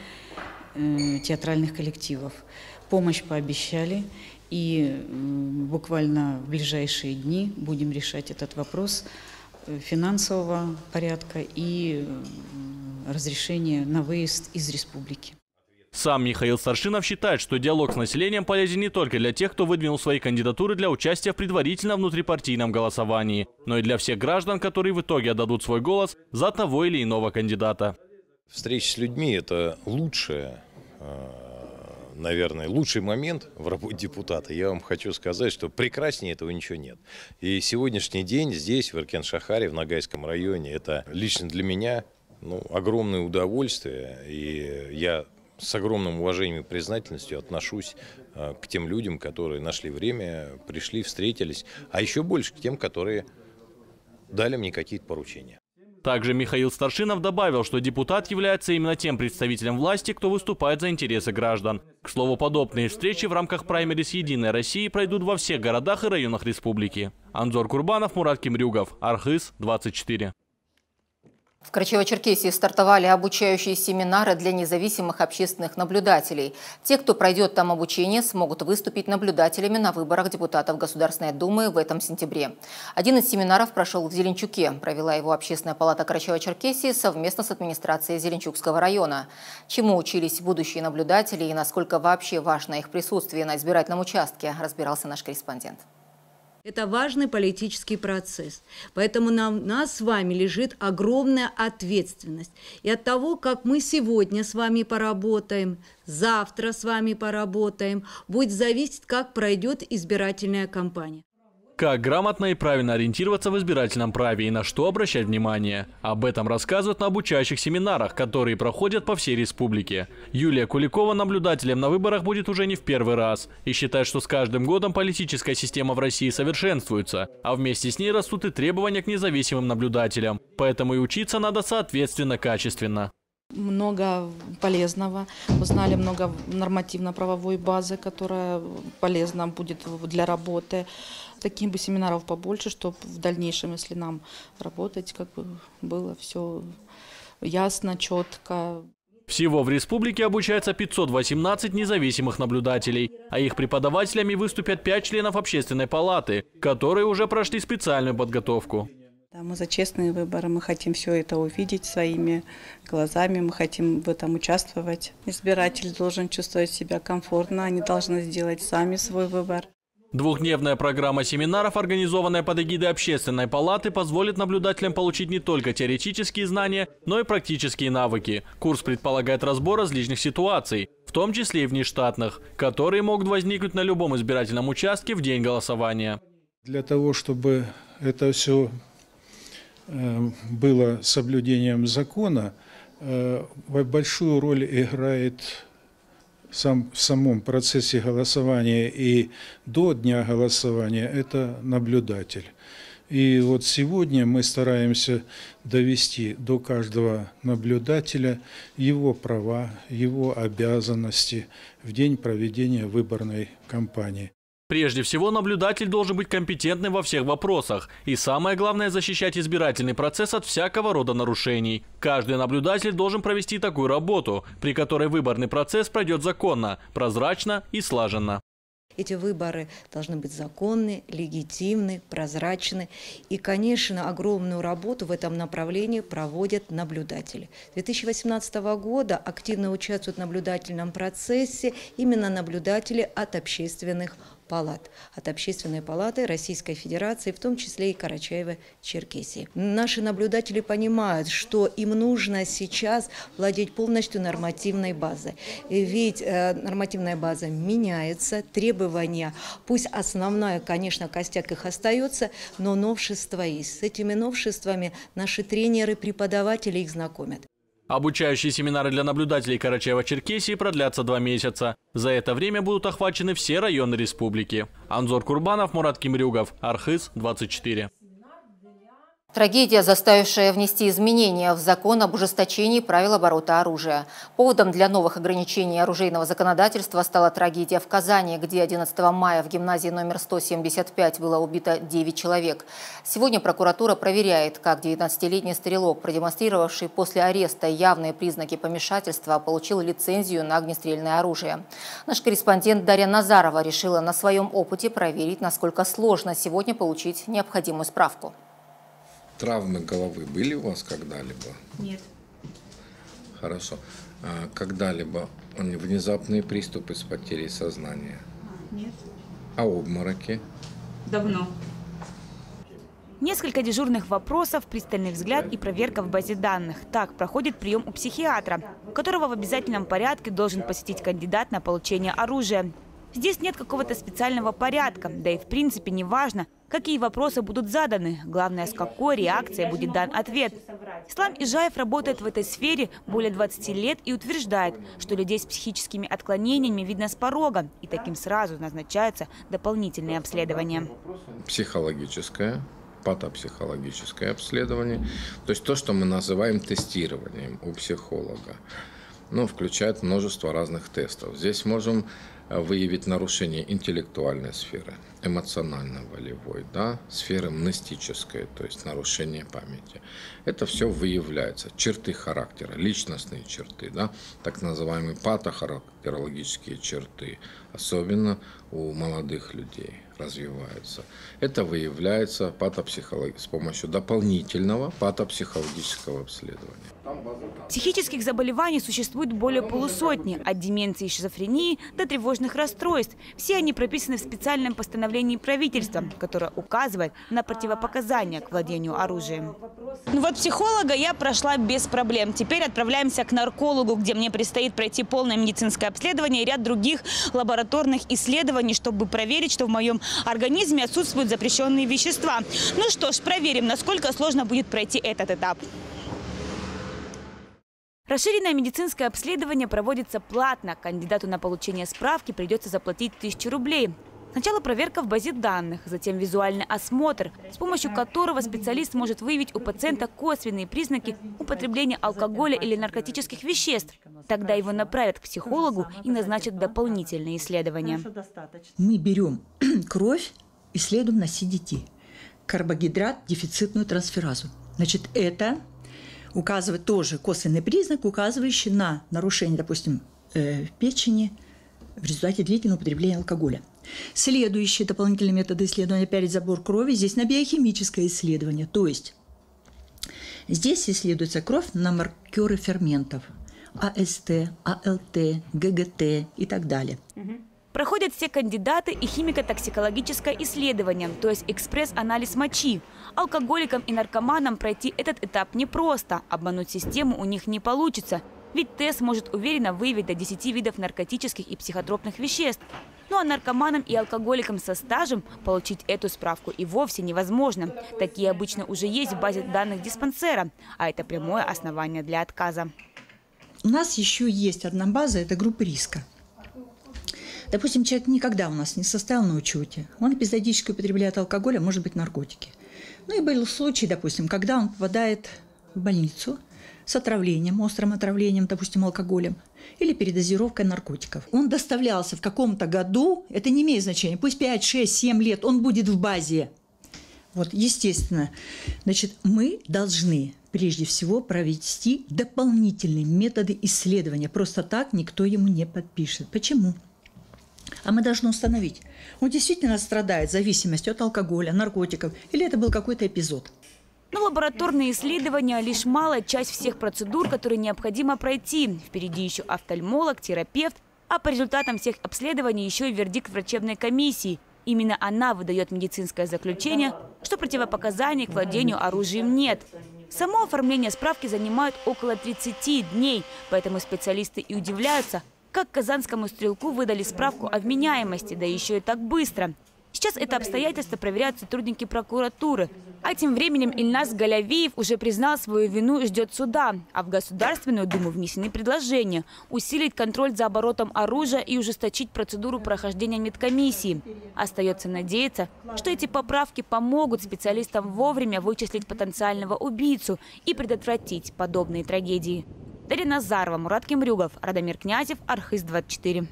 э, театральных коллективов. Помощь пообещали, и э, буквально в ближайшие дни будем решать этот вопрос финансового порядка и разрешение на выезд из республики. Сам Михаил Старшинов считает, что диалог с населением полезен не только для тех, кто выдвинул свои кандидатуры для участия в предварительном внутрипартийном голосовании, но и для всех граждан, которые в итоге отдадут свой голос за того или иного кандидата. Встреча с людьми – это лучшее, наверное, лучший момент в работе депутата. Я вам хочу сказать, что прекраснее этого ничего нет. И сегодняшний день здесь, в Эркен-Шахаре, в Ногайском районе, это лично для меня ну, огромное удовольствие. И я с огромным уважением и признательностью отношусь э, к тем людям, которые нашли время, пришли, встретились, а еще больше к тем, которые дали мне какие-то поручения. Также Михаил Старшинов добавил, что депутат является именно тем представителем власти, кто выступает за интересы граждан. К слову, подобные встречи в рамках праймерис «Единой России» пройдут во всех городах и районах республики. Анзор Курбанов, Мурат Кимрюгов, Архыз, двадцать четыре. В Карачаево-Черкесии стартовали обучающие семинары для независимых общественных наблюдателей. Те, кто пройдет там обучение, смогут выступить наблюдателями на выборах депутатов Государственной Думы в этом сентябре. Один из семинаров прошел в Зеленчуке. Провела его Общественная палата Карачаево-Черкесии совместно с администрацией Зеленчукского района. Чему учились будущие наблюдатели и насколько вообще важно их присутствие на избирательном участке, разбирался наш корреспондент. Это важный политический процесс. Поэтому на нас с вами лежит огромная ответственность. И от того, как мы сегодня с вами поработаем, завтра с вами поработаем, будет зависеть, как пройдет избирательная кампания. Как грамотно и правильно ориентироваться в избирательном праве и на что обращать внимание. Об этом рассказывают на обучающих семинарах, которые проходят по всей республике. Юлия Куликова наблюдателем на выборах будет уже не в первый раз и считает, что с каждым годом политическая система в России совершенствуется, а вместе с ней растут и требования к независимым наблюдателям. Поэтому и учиться надо соответственно качественно. Много полезного. Узнали много нормативно-правовой базы, которая полезна будет для работы. Таких бы семинаров побольше, чтобы в дальнейшем, если нам работать, как бы было все ясно, четко. Всего в республике обучается пятьсот восемнадцать независимых наблюдателей, а их преподавателями выступят пять членов общественной палаты, которые уже прошли специальную подготовку. Да, мы за честные выборы, мы хотим все это увидеть своими глазами, мы хотим в этом участвовать. Избиратель должен чувствовать себя комфортно, они должны сделать сами свой выбор. Двухдневная программа семинаров, организованная под эгидой Общественной палаты, позволит наблюдателям получить не только теоретические знания, но и практические навыки. Курс предполагает разбор различных ситуаций, в том числе и внештатных, которые могут возникнуть на любом избирательном участке в день голосования. Для того, чтобы это все было соблюдением закона, большую роль играет сам, в самом процессе голосования и до дня голосования это наблюдатель. И вот сегодня мы стараемся довести до каждого наблюдателя его права, его обязанности в день проведения выборной кампании. Прежде всего, наблюдатель должен быть компетентным во всех вопросах. И самое главное – защищать избирательный процесс от всякого рода нарушений. Каждый наблюдатель должен провести такую работу, при которой выборный процесс пройдет законно, прозрачно и слаженно. Эти выборы должны быть законны, легитимны, прозрачны. И, конечно, огромную работу в этом направлении проводят наблюдатели. С две тысячи восемнадцатого года активно участвуют в наблюдательном процессе именно наблюдатели от общественных палат. От Общественной палаты Российской Федерации, в том числе и Карачаево-Черкесии. Наши наблюдатели понимают, что им нужно сейчас владеть полностью нормативной базой. Ведь э, нормативная база меняется, требования, пусть основная, конечно, костяк их остается, но новшества есть. С этими новшествами наши тренеры, преподаватели их знакомят. Обучающие семинары для наблюдателей Карачаево-Черкесии продлятся два месяца. За это время будут охвачены все районы республики. Анзор Курбанов, Мурат Кимрюгов, Архыз, двадцать четыре. Трагедия, заставившая внести изменения в закон об ужесточении правил оборота оружия. Поводом для новых ограничений оружейного законодательства стала трагедия в Казани, где одиннадцатого мая в гимназии номер сто семьдесят пять было убито девять человек. Сегодня прокуратура проверяет, как девятнадцатилетний стрелок, продемонстрировавший после ареста явные признаки помешательства, получил лицензию на огнестрельное оружие. Наш корреспондент Дарья Назарова решила на своем опыте проверить, насколько сложно сегодня получить необходимую справку. Травмы головы были у вас когда-либо? Нет. Хорошо. А когда-либо внезапные приступы с потерей сознания? Нет. А обмороки? Давно. Несколько дежурных вопросов, пристальный взгляд и проверка в базе данных. Так проходит прием у психиатра, которого в обязательном порядке должен посетить кандидат на получение оружия. Здесь нет какого-то специального порядка, да и в принципе не важно, какие вопросы будут заданы. Главное, с какой реакцией будет дан ответ. Ислам Ижаев работает в этой сфере более двадцати лет и утверждает, что людей с психическими отклонениями видно с порога, и таким сразу назначаются дополнительные обследования. Психологическое, патопсихологическое обследование, то есть то, что мы называем тестированием у психолога, ну, включает множество разных тестов. Здесь можем выявить нарушение интеллектуальной сферы, эмоционально-волевой, да, сферы мнестической, то есть нарушение памяти. Это все выявляется. Черты характера, личностные черты, да, так называемые патохарактерологические черты, особенно у молодых людей. развиваются. Это выявляется патопсихолог... с помощью дополнительного патопсихологического обследования. Психических заболеваний существует более полусотни, от деменции и шизофрении до тревожных расстройств. Все они прописаны в специальном постановлении правительства, которое указывает на противопоказания к владению оружием. Ну вот психолога я прошла без проблем. Теперь отправляемся к наркологу, где мне предстоит пройти полное медицинское обследование и ряд других лабораторных исследований, чтобы проверить, что в моем организме отсутствуют запрещенные вещества. Ну что ж, проверим, насколько сложно будет пройти этот этап. Расширенное медицинское обследование проводится платно. Кандидату на получение справки придется заплатить тысячу рублей. Сначала проверка в базе данных, затем визуальный осмотр, с помощью которого специалист может выявить у пациента косвенные признаки употребления алкоголя или наркотических веществ. Тогда его направят к психологу и назначат дополнительные исследования. Мы берем кровь, исследуем на си ди ти, карбогидрат, дефицитную трансферазу. Значит, это указывает тоже косвенный признак, указывающий на нарушение, допустим, э, печени в результате длительного употребления алкоголя. Следующие дополнительные методы исследования, опять забор крови, здесь на биохимическое исследование. То есть здесь исследуется кровь на маркеры ферментов. а эс тэ, а эл тэ, гэ гэ тэ и так далее. Проходят все кандидаты и химико-токсикологическое исследование, то есть экспресс-анализ мочи. Алкоголикам и наркоманам пройти этот этап непросто. Обмануть систему у них не получится. Ведь тест может уверенно выявить до десяти видов наркотических и психотропных веществ. Ну а наркоманам и алкоголикам со стажем получить эту справку и вовсе невозможно. Такие обычно уже есть в базе данных диспансера, а это прямое основание для отказа. У нас еще есть одна база, это группа риска. Допустим, человек никогда у нас не состоял на учете. Он эпизодически употребляет алкоголь, а может быть наркотики. Ну и был случай, допустим, когда он попадает в больницу с отравлением, острым отравлением, допустим, алкоголем или передозировкой наркотиков. Он доставлялся в каком-то году, это не имеет значения, пусть пять, шесть, семь лет, он будет в базе. Вот, естественно, значит, мы должны прежде всего провести дополнительные методы исследования. Просто так никто ему не подпишет. Почему? А мы должны установить, он действительно страдает зависимостью от алкоголя, наркотиков, или это был какой-то эпизод. Но лабораторные исследования – лишь малая часть всех процедур, которые необходимо пройти. Впереди еще офтальмолог, терапевт, а по результатам всех обследований еще и вердикт врачебной комиссии. Именно она выдает медицинское заключение, что противопоказаний к владению оружием нет. Само оформление справки занимает около тридцати дней, поэтому специалисты и удивляются, как казанскому стрелку выдали справку о вменяемости, да еще и так быстро. Сейчас это обстоятельство проверяют сотрудники прокуратуры. А тем временем Ильнас Галявиев уже признал свою вину и ждет суда. А в Государственную Думу внесены предложения усилить контроль за оборотом оружия и ужесточить процедуру прохождения медкомиссии. Остается надеяться, что эти поправки помогут специалистам вовремя вычислить потенциального убийцу и предотвратить подобные трагедии. Дарья Назарова, Мурат Кемрюгов, Радомир Князев, Архыз двадцать четыре.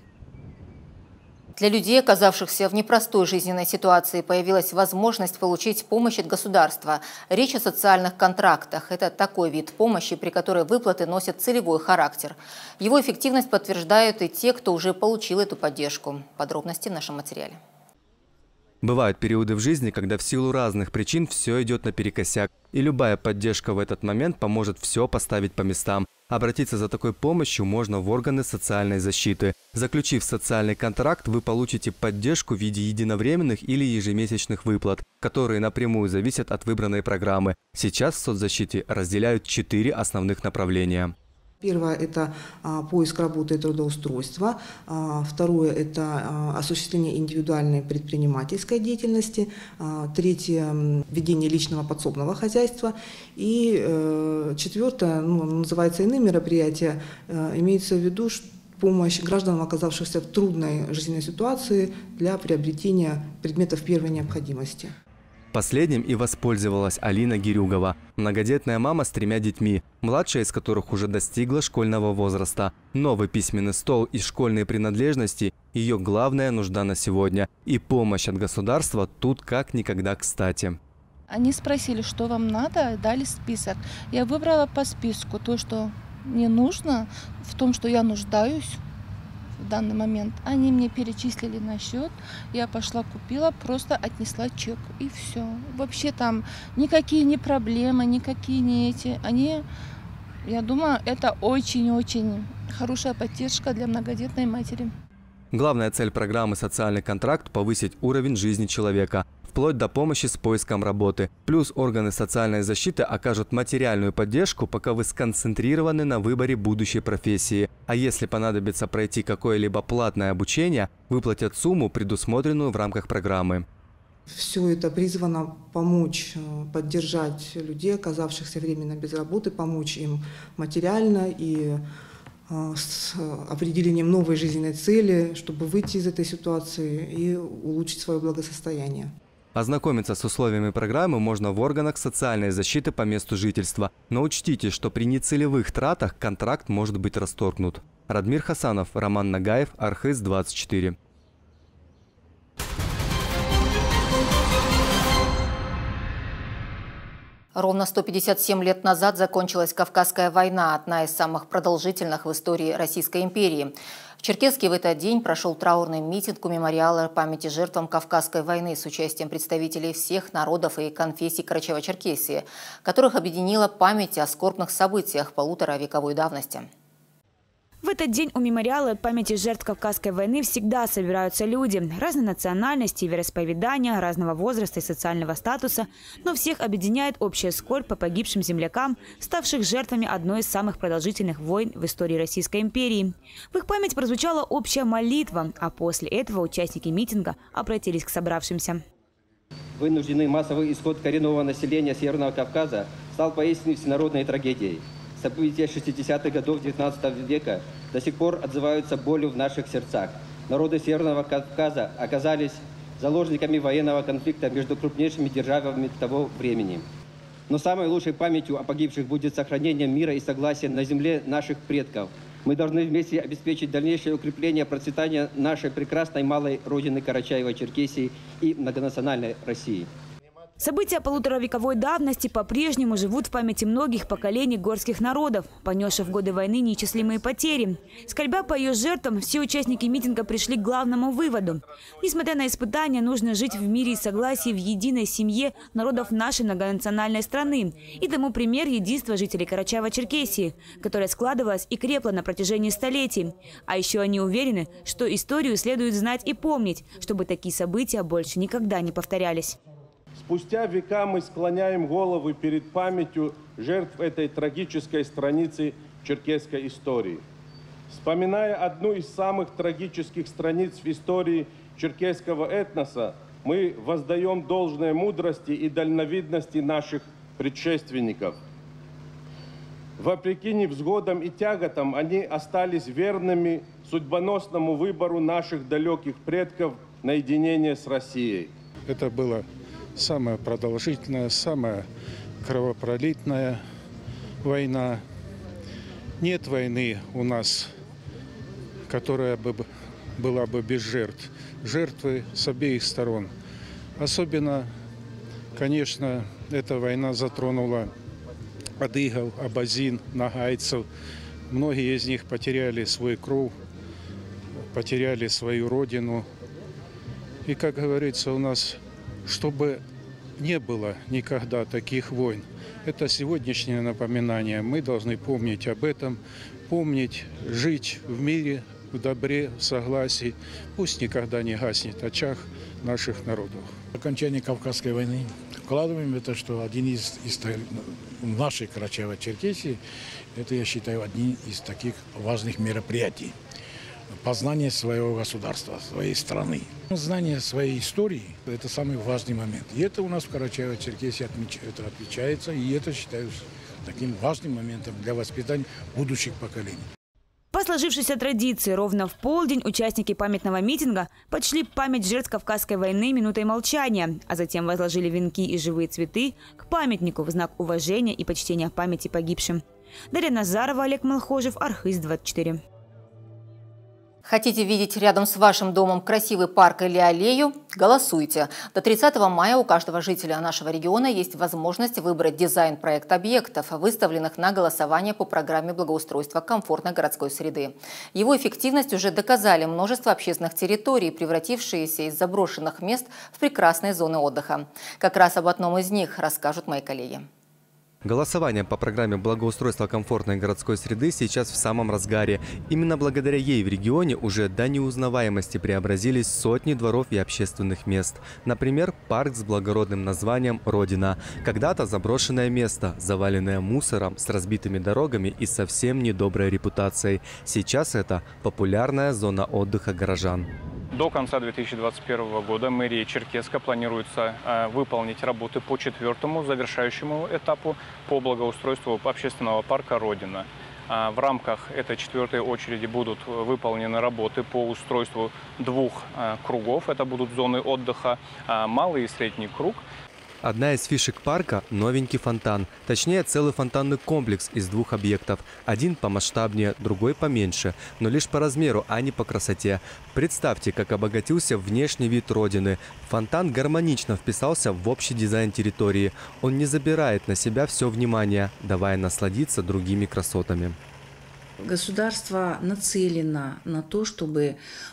Для людей, оказавшихся в непростой жизненной ситуации, появилась возможность получить помощь от государства. Речь о социальных контрактах. Это такой вид помощи, при которой выплаты носят целевой характер. Его эффективность подтверждают и те, кто уже получил эту поддержку. Подробности в нашем материале. Бывают периоды в жизни, когда в силу разных причин все идет наперекосяк. И любая поддержка в этот момент поможет все поставить по местам. Обратиться за такой помощью можно в органы социальной защиты. Заключив социальный контракт, вы получите поддержку в виде единовременных или ежемесячных выплат, которые напрямую зависят от выбранной программы. Сейчас в соцзащите разделяют четыре основных направления. Первое – это а, поиск работы и трудоустройства. А, второе – это а, осуществление индивидуальной предпринимательской деятельности. А, третье – ведение личного подсобного хозяйства. И э, четвертое, ну, называется иные мероприятия, э, имеется в виду помощь гражданам, оказавшихся в трудной жизненной ситуации, для приобретения предметов первой необходимости. Последним и воспользовалась Алина Гирюгова, многодетная мама с тремя детьми, младшая из которых уже достигла школьного возраста. Новый письменный стол и школьные принадлежности – ее главная нужда на сегодня. И помощь от государства тут как никогда кстати. Они спросили, что вам надо, дали список. Я выбрала по списку то, что мне нужно, в том, что я нуждаюсь. в данный момент. Они мне перечислили на счет, я пошла купила, просто отнесла чек и все. Вообще там никакие не проблемы, никакие не эти. Они, я думаю, это очень-очень хорошая поддержка для многодетной матери. Главная цель программы «Социальный контракт» – повысить уровень жизни человека, вплоть до помощи с поиском работы. Плюс органы социальной защиты окажут материальную поддержку, пока вы сконцентрированы на выборе будущей профессии. А если понадобится пройти какое-либо платное обучение, выплатят сумму, предусмотренную в рамках программы. Все это призвано помочь, поддержать людей, оказавшихся временно без работы, помочь им материально и с определением новой жизненной цели, чтобы выйти из этой ситуации и улучшить свое благосостояние. Ознакомиться с условиями программы можно в органах социальной защиты по месту жительства. Но учтите, что при нецелевых тратах контракт может быть расторгнут. Радмир Хасанов, Роман Нагаев, Архыз двадцать четыре. Ровно сто пятьдесят семь лет назад закончилась Кавказская война, одна из самых продолжительных в истории Российской империи. В Черкесске в этот день прошел траурный митинг у мемориала памяти жертвам Кавказской войны с участием представителей всех народов и конфессий Карачаево-Черкесии, которых объединила память о скорбных событиях полуторавековой давности. В этот день у мемориала памяти жертв Кавказской войны всегда собираются люди разной национальности, вероисповедания, разного возраста и социального статуса, но всех объединяет общая скорбь по погибшим землякам, ставших жертвами одной из самых продолжительных войн в истории Российской империи. В их память прозвучала общая молитва, а после этого участники митинга обратились к собравшимся. Вынужденный массовый исход коренного населения Северного Кавказа стал поистине всенародной трагедией. События шестидесятых годов девятнадцатого века до сих пор отзываются болью в наших сердцах. Народы Северного Кавказа оказались заложниками военного конфликта между крупнейшими державами того времени. Но самой лучшей памятью о погибших будет сохранение мира и согласия на земле наших предков. Мы должны вместе обеспечить дальнейшее укрепление процветания нашей прекрасной малой родины Карачаево-Черкесии и многонациональной России. События полуторавековой давности по-прежнему живут в памяти многих поколений горских народов, понесших в годы войны неисчислимые потери. Скорбя по ее жертвам, все участники митинга пришли к главному выводу. Несмотря на испытания, нужно жить в мире и согласии в единой семье народов нашей многонациональной страны. И тому пример единства жителей Карачаево-Черкесии, которое складывалось и крепло на протяжении столетий. А еще они уверены, что историю следует знать и помнить, чтобы такие события больше никогда не повторялись. Спустя века мы склоняем головы перед памятью жертв этой трагической страницы черкесской истории. Вспоминая одну из самых трагических страниц в истории черкесского этноса, мы воздаем должное мудрости и дальновидности наших предшественников. Вопреки невзгодам и тяготам, они остались верными судьбоносному выбору наших далеких предков на единение с Россией. Это было самая продолжительная, самая кровопролитная война. Нет войны у нас, которая бы была бы без жертв. Жертвы с обеих сторон. Особенно, конечно, эта война затронула адыгов, абазин, нагайцев. Многие из них потеряли свой кров, потеряли свою родину. И, как говорится, у нас, чтобы не было никогда таких войн, это сегодняшнее напоминание. Мы должны помнить об этом, помнить, жить в мире, в добре, в согласии. Пусть никогда не гаснет очаг наших народов. Окончание Кавказской войны вкладываем это, что один из, из нашей Карачаево-Черкесии, это, я считаю, один из таких важных мероприятий. Познание своего государства, своей страны. Знание своей истории – это самый важный момент. И это у нас в Карачаево-Черкесии это отмечается, и это считаю таким важным моментом для воспитания будущих поколений. По сложившейся традиции, ровно в полдень участники памятного митинга почли память жертв Кавказской войны минутой молчания, а затем возложили венки и живые цветы к памятнику в знак уважения и почтения памяти погибшим. Дарья Назарова, Олег Малхожев, Архыз двадцать четыре. Хотите видеть рядом с вашим домом красивый парк или аллею? Голосуйте. До тридцатого мая у каждого жителя нашего региона есть возможность выбрать дизайн-проект объектов, выставленных на голосование по программе благоустройства комфортной городской среды. Его эффективность уже доказали множество общественных территорий, превратившиеся из заброшенных мест в прекрасные зоны отдыха. Как раз об одном из них расскажут мои коллеги. Голосование по программе благоустройства комфортной городской среды сейчас в самом разгаре. Именно благодаря ей в регионе уже до неузнаваемости преобразились сотни дворов и общественных мест. Например, парк с благородным названием «Родина». Когда-то заброшенное место, заваленное мусором, с разбитыми дорогами и совсем недоброй репутацией. Сейчас это популярная зона отдыха горожан. До конца две тысячи двадцать первого года мэрии Черкесска планируется э, выполнить работы по четвертому завершающему этапу по благоустройству общественного парка «Родина». А в рамках этой четвертой очереди будут выполнены работы по устройству двух э, кругов. Это будут зоны отдыха, э, малый и средний круг. Одна из фишек парка – новенький фонтан. Точнее, целый фонтанный комплекс из двух объектов. Один помасштабнее, другой поменьше. Но лишь по размеру, а не по красоте. Представьте, как обогатился внешний вид Родины. Фонтан гармонично вписался в общий дизайн территории. Он не забирает на себя все внимание, давая насладиться другими красотами. Государство нацелено на то, чтобы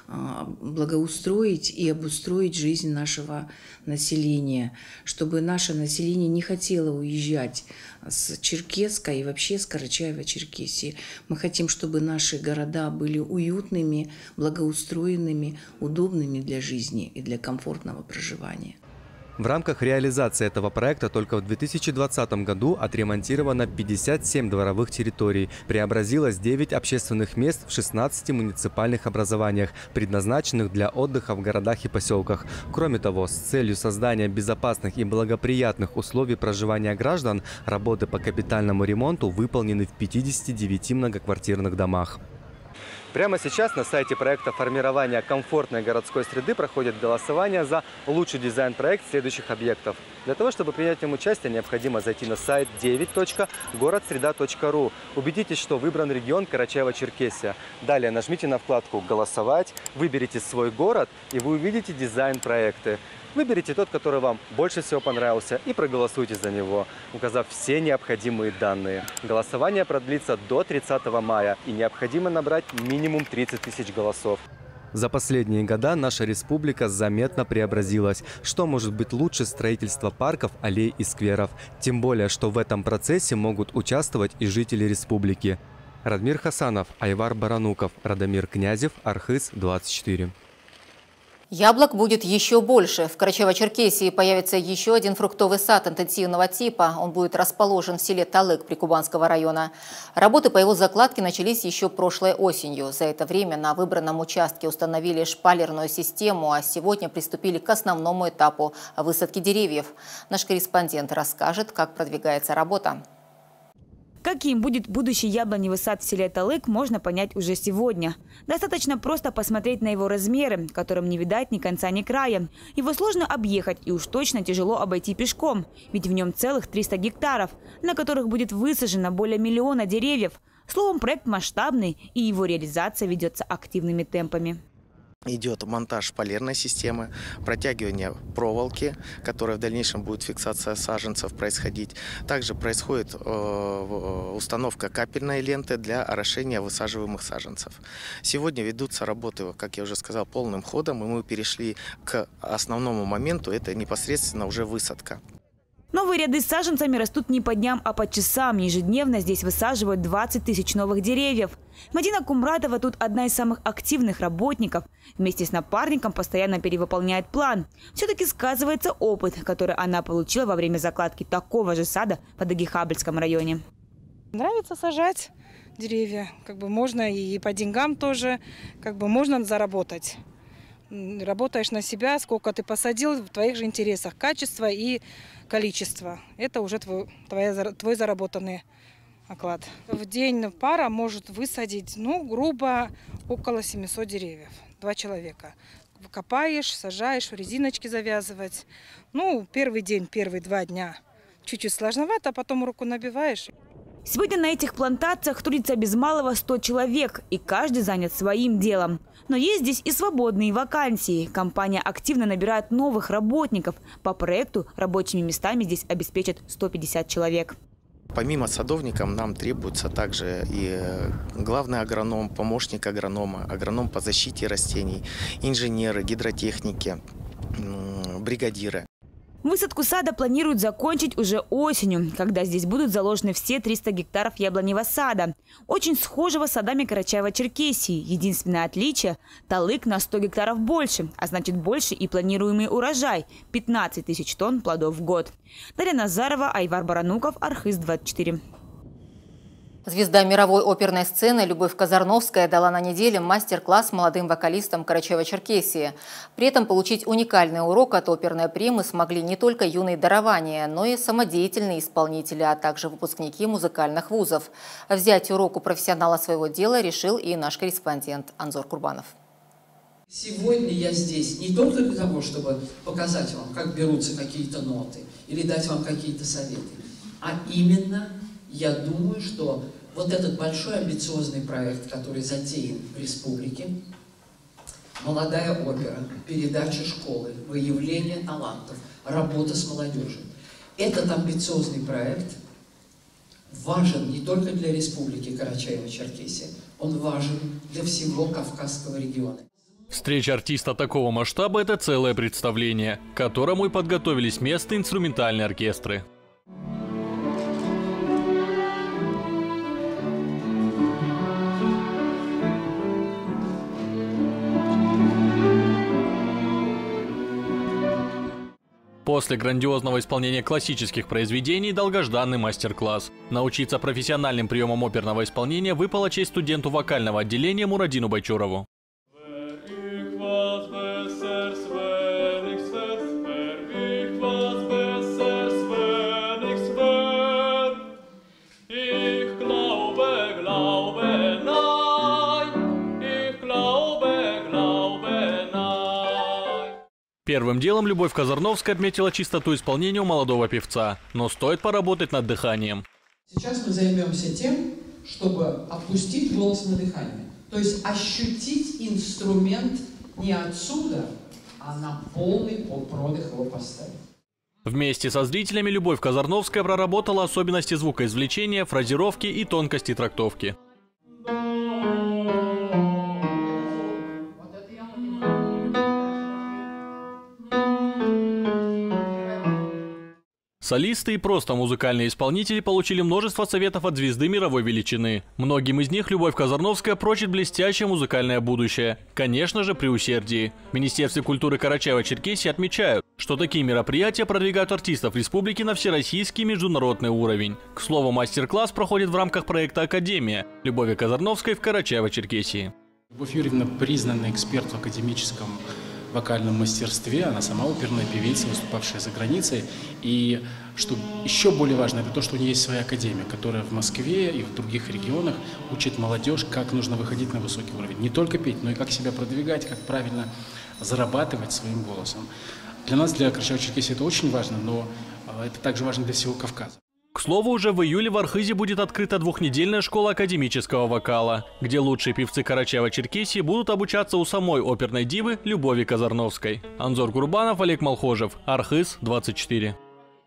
благоустроить и обустроить жизнь нашего населения, чтобы наше население не хотело уезжать с Черкесска и вообще с Карачаево-Черкесии. Мы хотим, чтобы наши города были уютными, благоустроенными, удобными для жизни и для комфортного проживания. В рамках реализации этого проекта только в две тысячи двадцатом году отремонтировано пятьдесят семь дворовых территорий, преобразилось девять общественных мест в шестнадцати муниципальных образованиях, предназначенных для отдыха в городах и поселках. Кроме того, с целью создания безопасных и благоприятных условий проживания граждан, работы по капитальному ремонту выполнены в пятидесяти девяти многоквартирных домах. Прямо сейчас на сайте проекта формирования комфортной городской среды проходит голосование за лучший дизайн-проект следующих объектов. Для того, чтобы принять в нем участие, необходимо зайти на сайт девять точка город среда точка ру. Убедитесь, что выбран регион Карачаево-Черкесия. Далее нажмите на вкладку «Голосовать», выберите свой город, и вы увидите дизайн-проекты. Выберите тот, который вам больше всего понравился, и проголосуйте за него, указав все необходимые данные. Голосование продлится до тридцатого мая, и необходимо набрать минимум тридцать тысяч голосов. За последние года наша республика заметно преобразилась. Что может быть лучше строительства парков, аллей и скверов? Тем более, что в этом процессе могут участвовать и жители республики. Радмир Хасанов, Айвар Барануков, Радомир Князев, Архыз двадцать четыре. Яблок будет еще больше. В Карачаево-Черкесии появится еще один фруктовый сад интенсивного типа. Он будет расположен в селе Талык Прикубанского района. Работы по его закладке начались еще прошлой осенью. За это время на выбранном участке установили шпалерную систему, а сегодня приступили к основному этапу высадки деревьев. Наш корреспондент расскажет, как продвигается работа. Каким будет будущий яблоневый сад в селе Талык, можно понять уже сегодня. Достаточно просто посмотреть на его размеры, которым не видать ни конца, ни края. Его сложно объехать и уж точно тяжело обойти пешком, ведь в нем целых триста гектаров, на которых будет высажено более миллиона деревьев. Словом, проект масштабный, и его реализация ведется активными темпами. Идет монтаж шпалерной системы, протягивание проволоки, которая в дальнейшем будет фиксация саженцев происходить. Также происходит э, установка капельной ленты для орошения высаживаемых саженцев. Сегодня ведутся работы, как я уже сказал, полным ходом, и мы перешли к основному моменту, это непосредственно уже высадка. Новые ряды с саженцами растут не по дням, а по часам. Ежедневно здесь высаживают двадцать тысяч новых деревьев. Мадина Кумратова тут одна из самых активных работников. Вместе с напарником постоянно перевыполняет план. Все-таки сказывается опыт, который она получила во время закладки такого же сада в Адыгейхабльском районе. Нравится сажать деревья. Как бы можно и по деньгам тоже, как бы можно заработать. Работаешь на себя, сколько ты посадил, в твоих же интересах. Качество и количество. Это уже твой, твоя, твой заработанный оклад. В день пара может высадить, ну, грубо, около семисот деревьев. Два человека. Копаешь, сажаешь, резиночки завязывать. Ну, первый день, первые два дня чуть-чуть сложновато, а потом руку набиваешь. Сегодня на этих плантациях трудится без малого сто человек, и каждый занят своим делом. Но есть здесь и свободные вакансии. Компания активно набирает новых работников. По проекту рабочими местами здесь обеспечат сто пятьдесят человек. Помимо садовников нам требуется также и главный агроном, помощник агронома, агроном по защите растений, инженеры, гидротехники, бригадиры. Высадку сада планируют закончить уже осенью, когда здесь будут заложены все триста гектаров яблоневого сада. Очень схожего с садами Карачаево-Черкесии. Единственное отличие – талык на сто гектаров больше, а значит больше и планируемый урожай – пятнадцать тысяч тонн плодов в год. Дарья Назарова, Айвар Барануков, Архыз двадцать четыре. Звезда мировой оперной сцены Любовь Казарновская дала на неделе мастер-класс молодым вокалистам Карачаево-Черкесии. При этом получить уникальный урок от оперной примы смогли не только юные дарования, но и самодеятельные исполнители, а также выпускники музыкальных вузов. Взять урок у профессионала своего дела решил и наш корреспондент Анзор Курбанов. Сегодня я здесь не только для того, чтобы показать вам, как берутся какие-то ноты или дать вам какие-то советы, а именно я думаю, что вот этот большой амбициозный проект, который затеян в республике, молодая опера, передача школы, выявление талантов, работа с молодежью. Этот амбициозный проект важен не только для республики Карачаево-Черкесия, он важен для всего Кавказского региона. Встреча артиста такого масштаба – это целое представление, к которому и подготовились местные инструментальные оркестры. После грандиозного исполнения классических произведений долгожданный мастер-класс. Научиться профессиональным приемам оперного исполнения выпала честь студенту вокального отделения Мурадину Байчурову. Первым делом Любовь Казарновская отметила чистоту исполнения у молодого певца, но стоит поработать над дыханием. Сейчас мы займемся тем, чтобы опустить голос на дыхание. То есть ощутить инструмент не отсюда, а на полный продых его поставить. Вместе со зрителями Любовь Казарновская проработала особенности звукоизвлечения, фразировки и тонкости трактовки. Солисты и просто музыкальные исполнители получили множество советов от звезды мировой величины. Многим из них Любовь Казарновская прочит блестящее музыкальное будущее. Конечно же, при усердии. В Министерстве культуры Карачаево-Черкесии отмечают, что такие мероприятия продвигают артистов республики на всероссийский и международный уровень. К слову, мастер-класс проходит в рамках проекта «Академия» Любови Казарновской в Карачаево-Черкесии. Любовь Юрьевна признанный эксперт в академическом вокальном мастерстве, она сама оперная певица, выступавшая за границей. И что еще более важно, это то, что у нее есть своя академия, которая в Москве и в других регионах учит молодежь, как нужно выходить на высокий уровень. Не только петь, но и как себя продвигать, как правильно зарабатывать своим голосом. Для нас, для Карачаево-Черкесии, это очень важно, но это также важно для всего Кавказа. К слову, уже в июле в Архызе будет открыта двухнедельная школа академического вокала, где лучшие певцы Карачаево-Черкесии будут обучаться у самой оперной дивы Любови Казарновской. Анзор Курбанов, Олег Малхожев, Архыз двадцать четыре.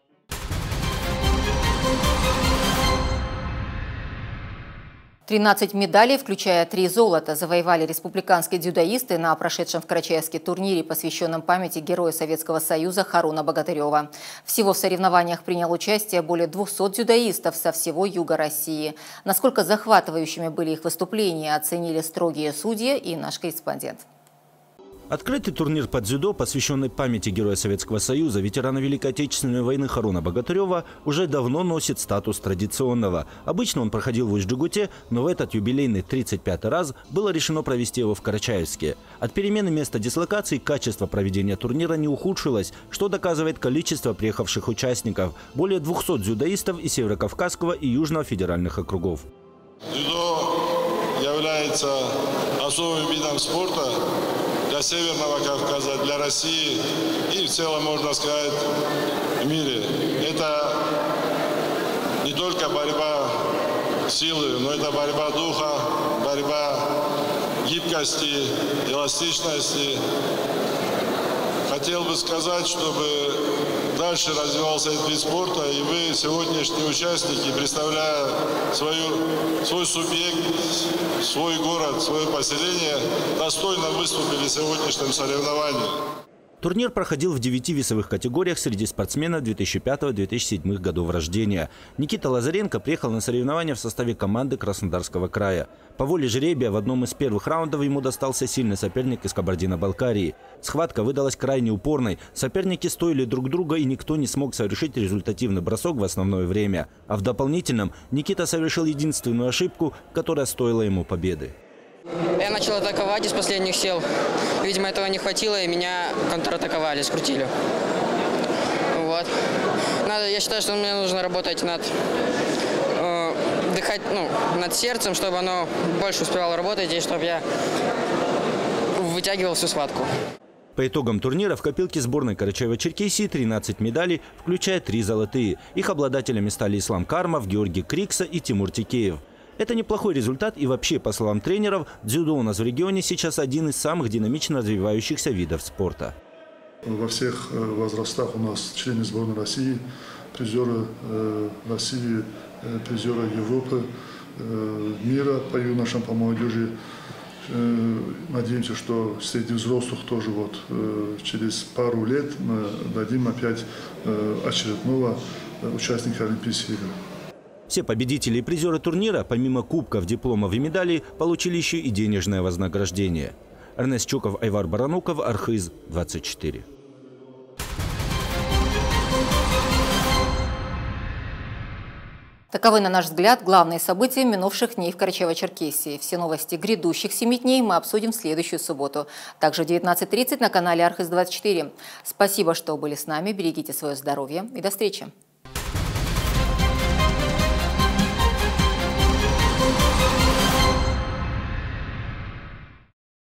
тринадцать медалей, включая три золота, завоевали республиканские дзюдоисты на прошедшем в Карачаевске турнире, посвященном памяти героя Советского Союза Харуна Богатырева. Всего в соревнованиях принял участие более двухсот дзюдоистов со всего юга России. Насколько захватывающими были их выступления, оценили строгие судьи и наш корреспондент. Открытый турнир по дзюдо, посвященный памяти героя Советского Союза, ветерана Великой Отечественной войны Харуна Богатырева, уже давно носит статус традиционного. Обычно он проходил в Усть-Джигуте, но в этот юбилейный тридцать пятый раз было решено провести его в Карачаевске. От перемены места дислокации качество проведения турнира не ухудшилось, что доказывает количество приехавших участников – более двухсот дзюдоистов из Северокавказского и Южного федеральных округов. Дзюдо является особым видом спорта для Северного Кавказа, для России и в целом, можно сказать, в мире. Это не только борьба силы, но это борьба духа, борьба гибкости, эластичности. Хотел бы сказать, чтобы дальше развивался этот вид спорта, и вы, сегодняшние участники, представляя свою, свой субъект, свой город, свое поселение, достойно выступили в сегодняшнем соревновании. Турнир проходил в девяти весовых категориях среди спортсменов две тысячи пятого — две тысячи седьмого годов рождения. Никита Лазаренко приехал на соревнования в составе команды Краснодарского края. По воле жребия в одном из первых раундов ему достался сильный соперник из Кабардино-Балкарии. Схватка выдалась крайне упорной. Соперники стоили друг друга, и никто не смог совершить результативный бросок в основное время. А в дополнительном Никита совершил единственную ошибку, которая стоила ему победы. Я начал атаковать из последних сил. Видимо, этого не хватило, и меня контратаковали, скрутили. Вот. Надо, я считаю, что мне нужно работать над, э, дыхать, ну, над сердцем, чтобы оно больше успевало работать, и чтобы я вытягивал всю схватку. По итогам турнира в копилке сборной Карачаево-Черкесии тринадцать медалей, включая три золотые. Их обладателями стали Ислам Кармов, Георгий Крикса и Тимур Тикеев. Это неплохой результат, и вообще, по словам тренеров, дзюдо у нас в регионе сейчас один из самых динамично развивающихся видов спорта. Во всех возрастах у нас члены сборной России, призеры России, призеры Европы, мира по юношам, по молодежи. Надеемся, что среди взрослых тоже вот через пару лет мы дадим опять очередного участника Олимпийских игр. Все победители и призеры турнира, помимо кубков, дипломов и медалей, получили еще и денежное вознаграждение. Эрнест Чуков, Айвар Барануков, Архыз, двадцать четыре. Таковы, на наш взгляд, главные события минувших дней в Карачаево-Черкесии. Все новости грядущих семи дней мы обсудим в следующую субботу. Также в девятнадцать тридцать на канале Архыз двадцать четыре. Спасибо, что были с нами. Берегите свое здоровье и до встречи.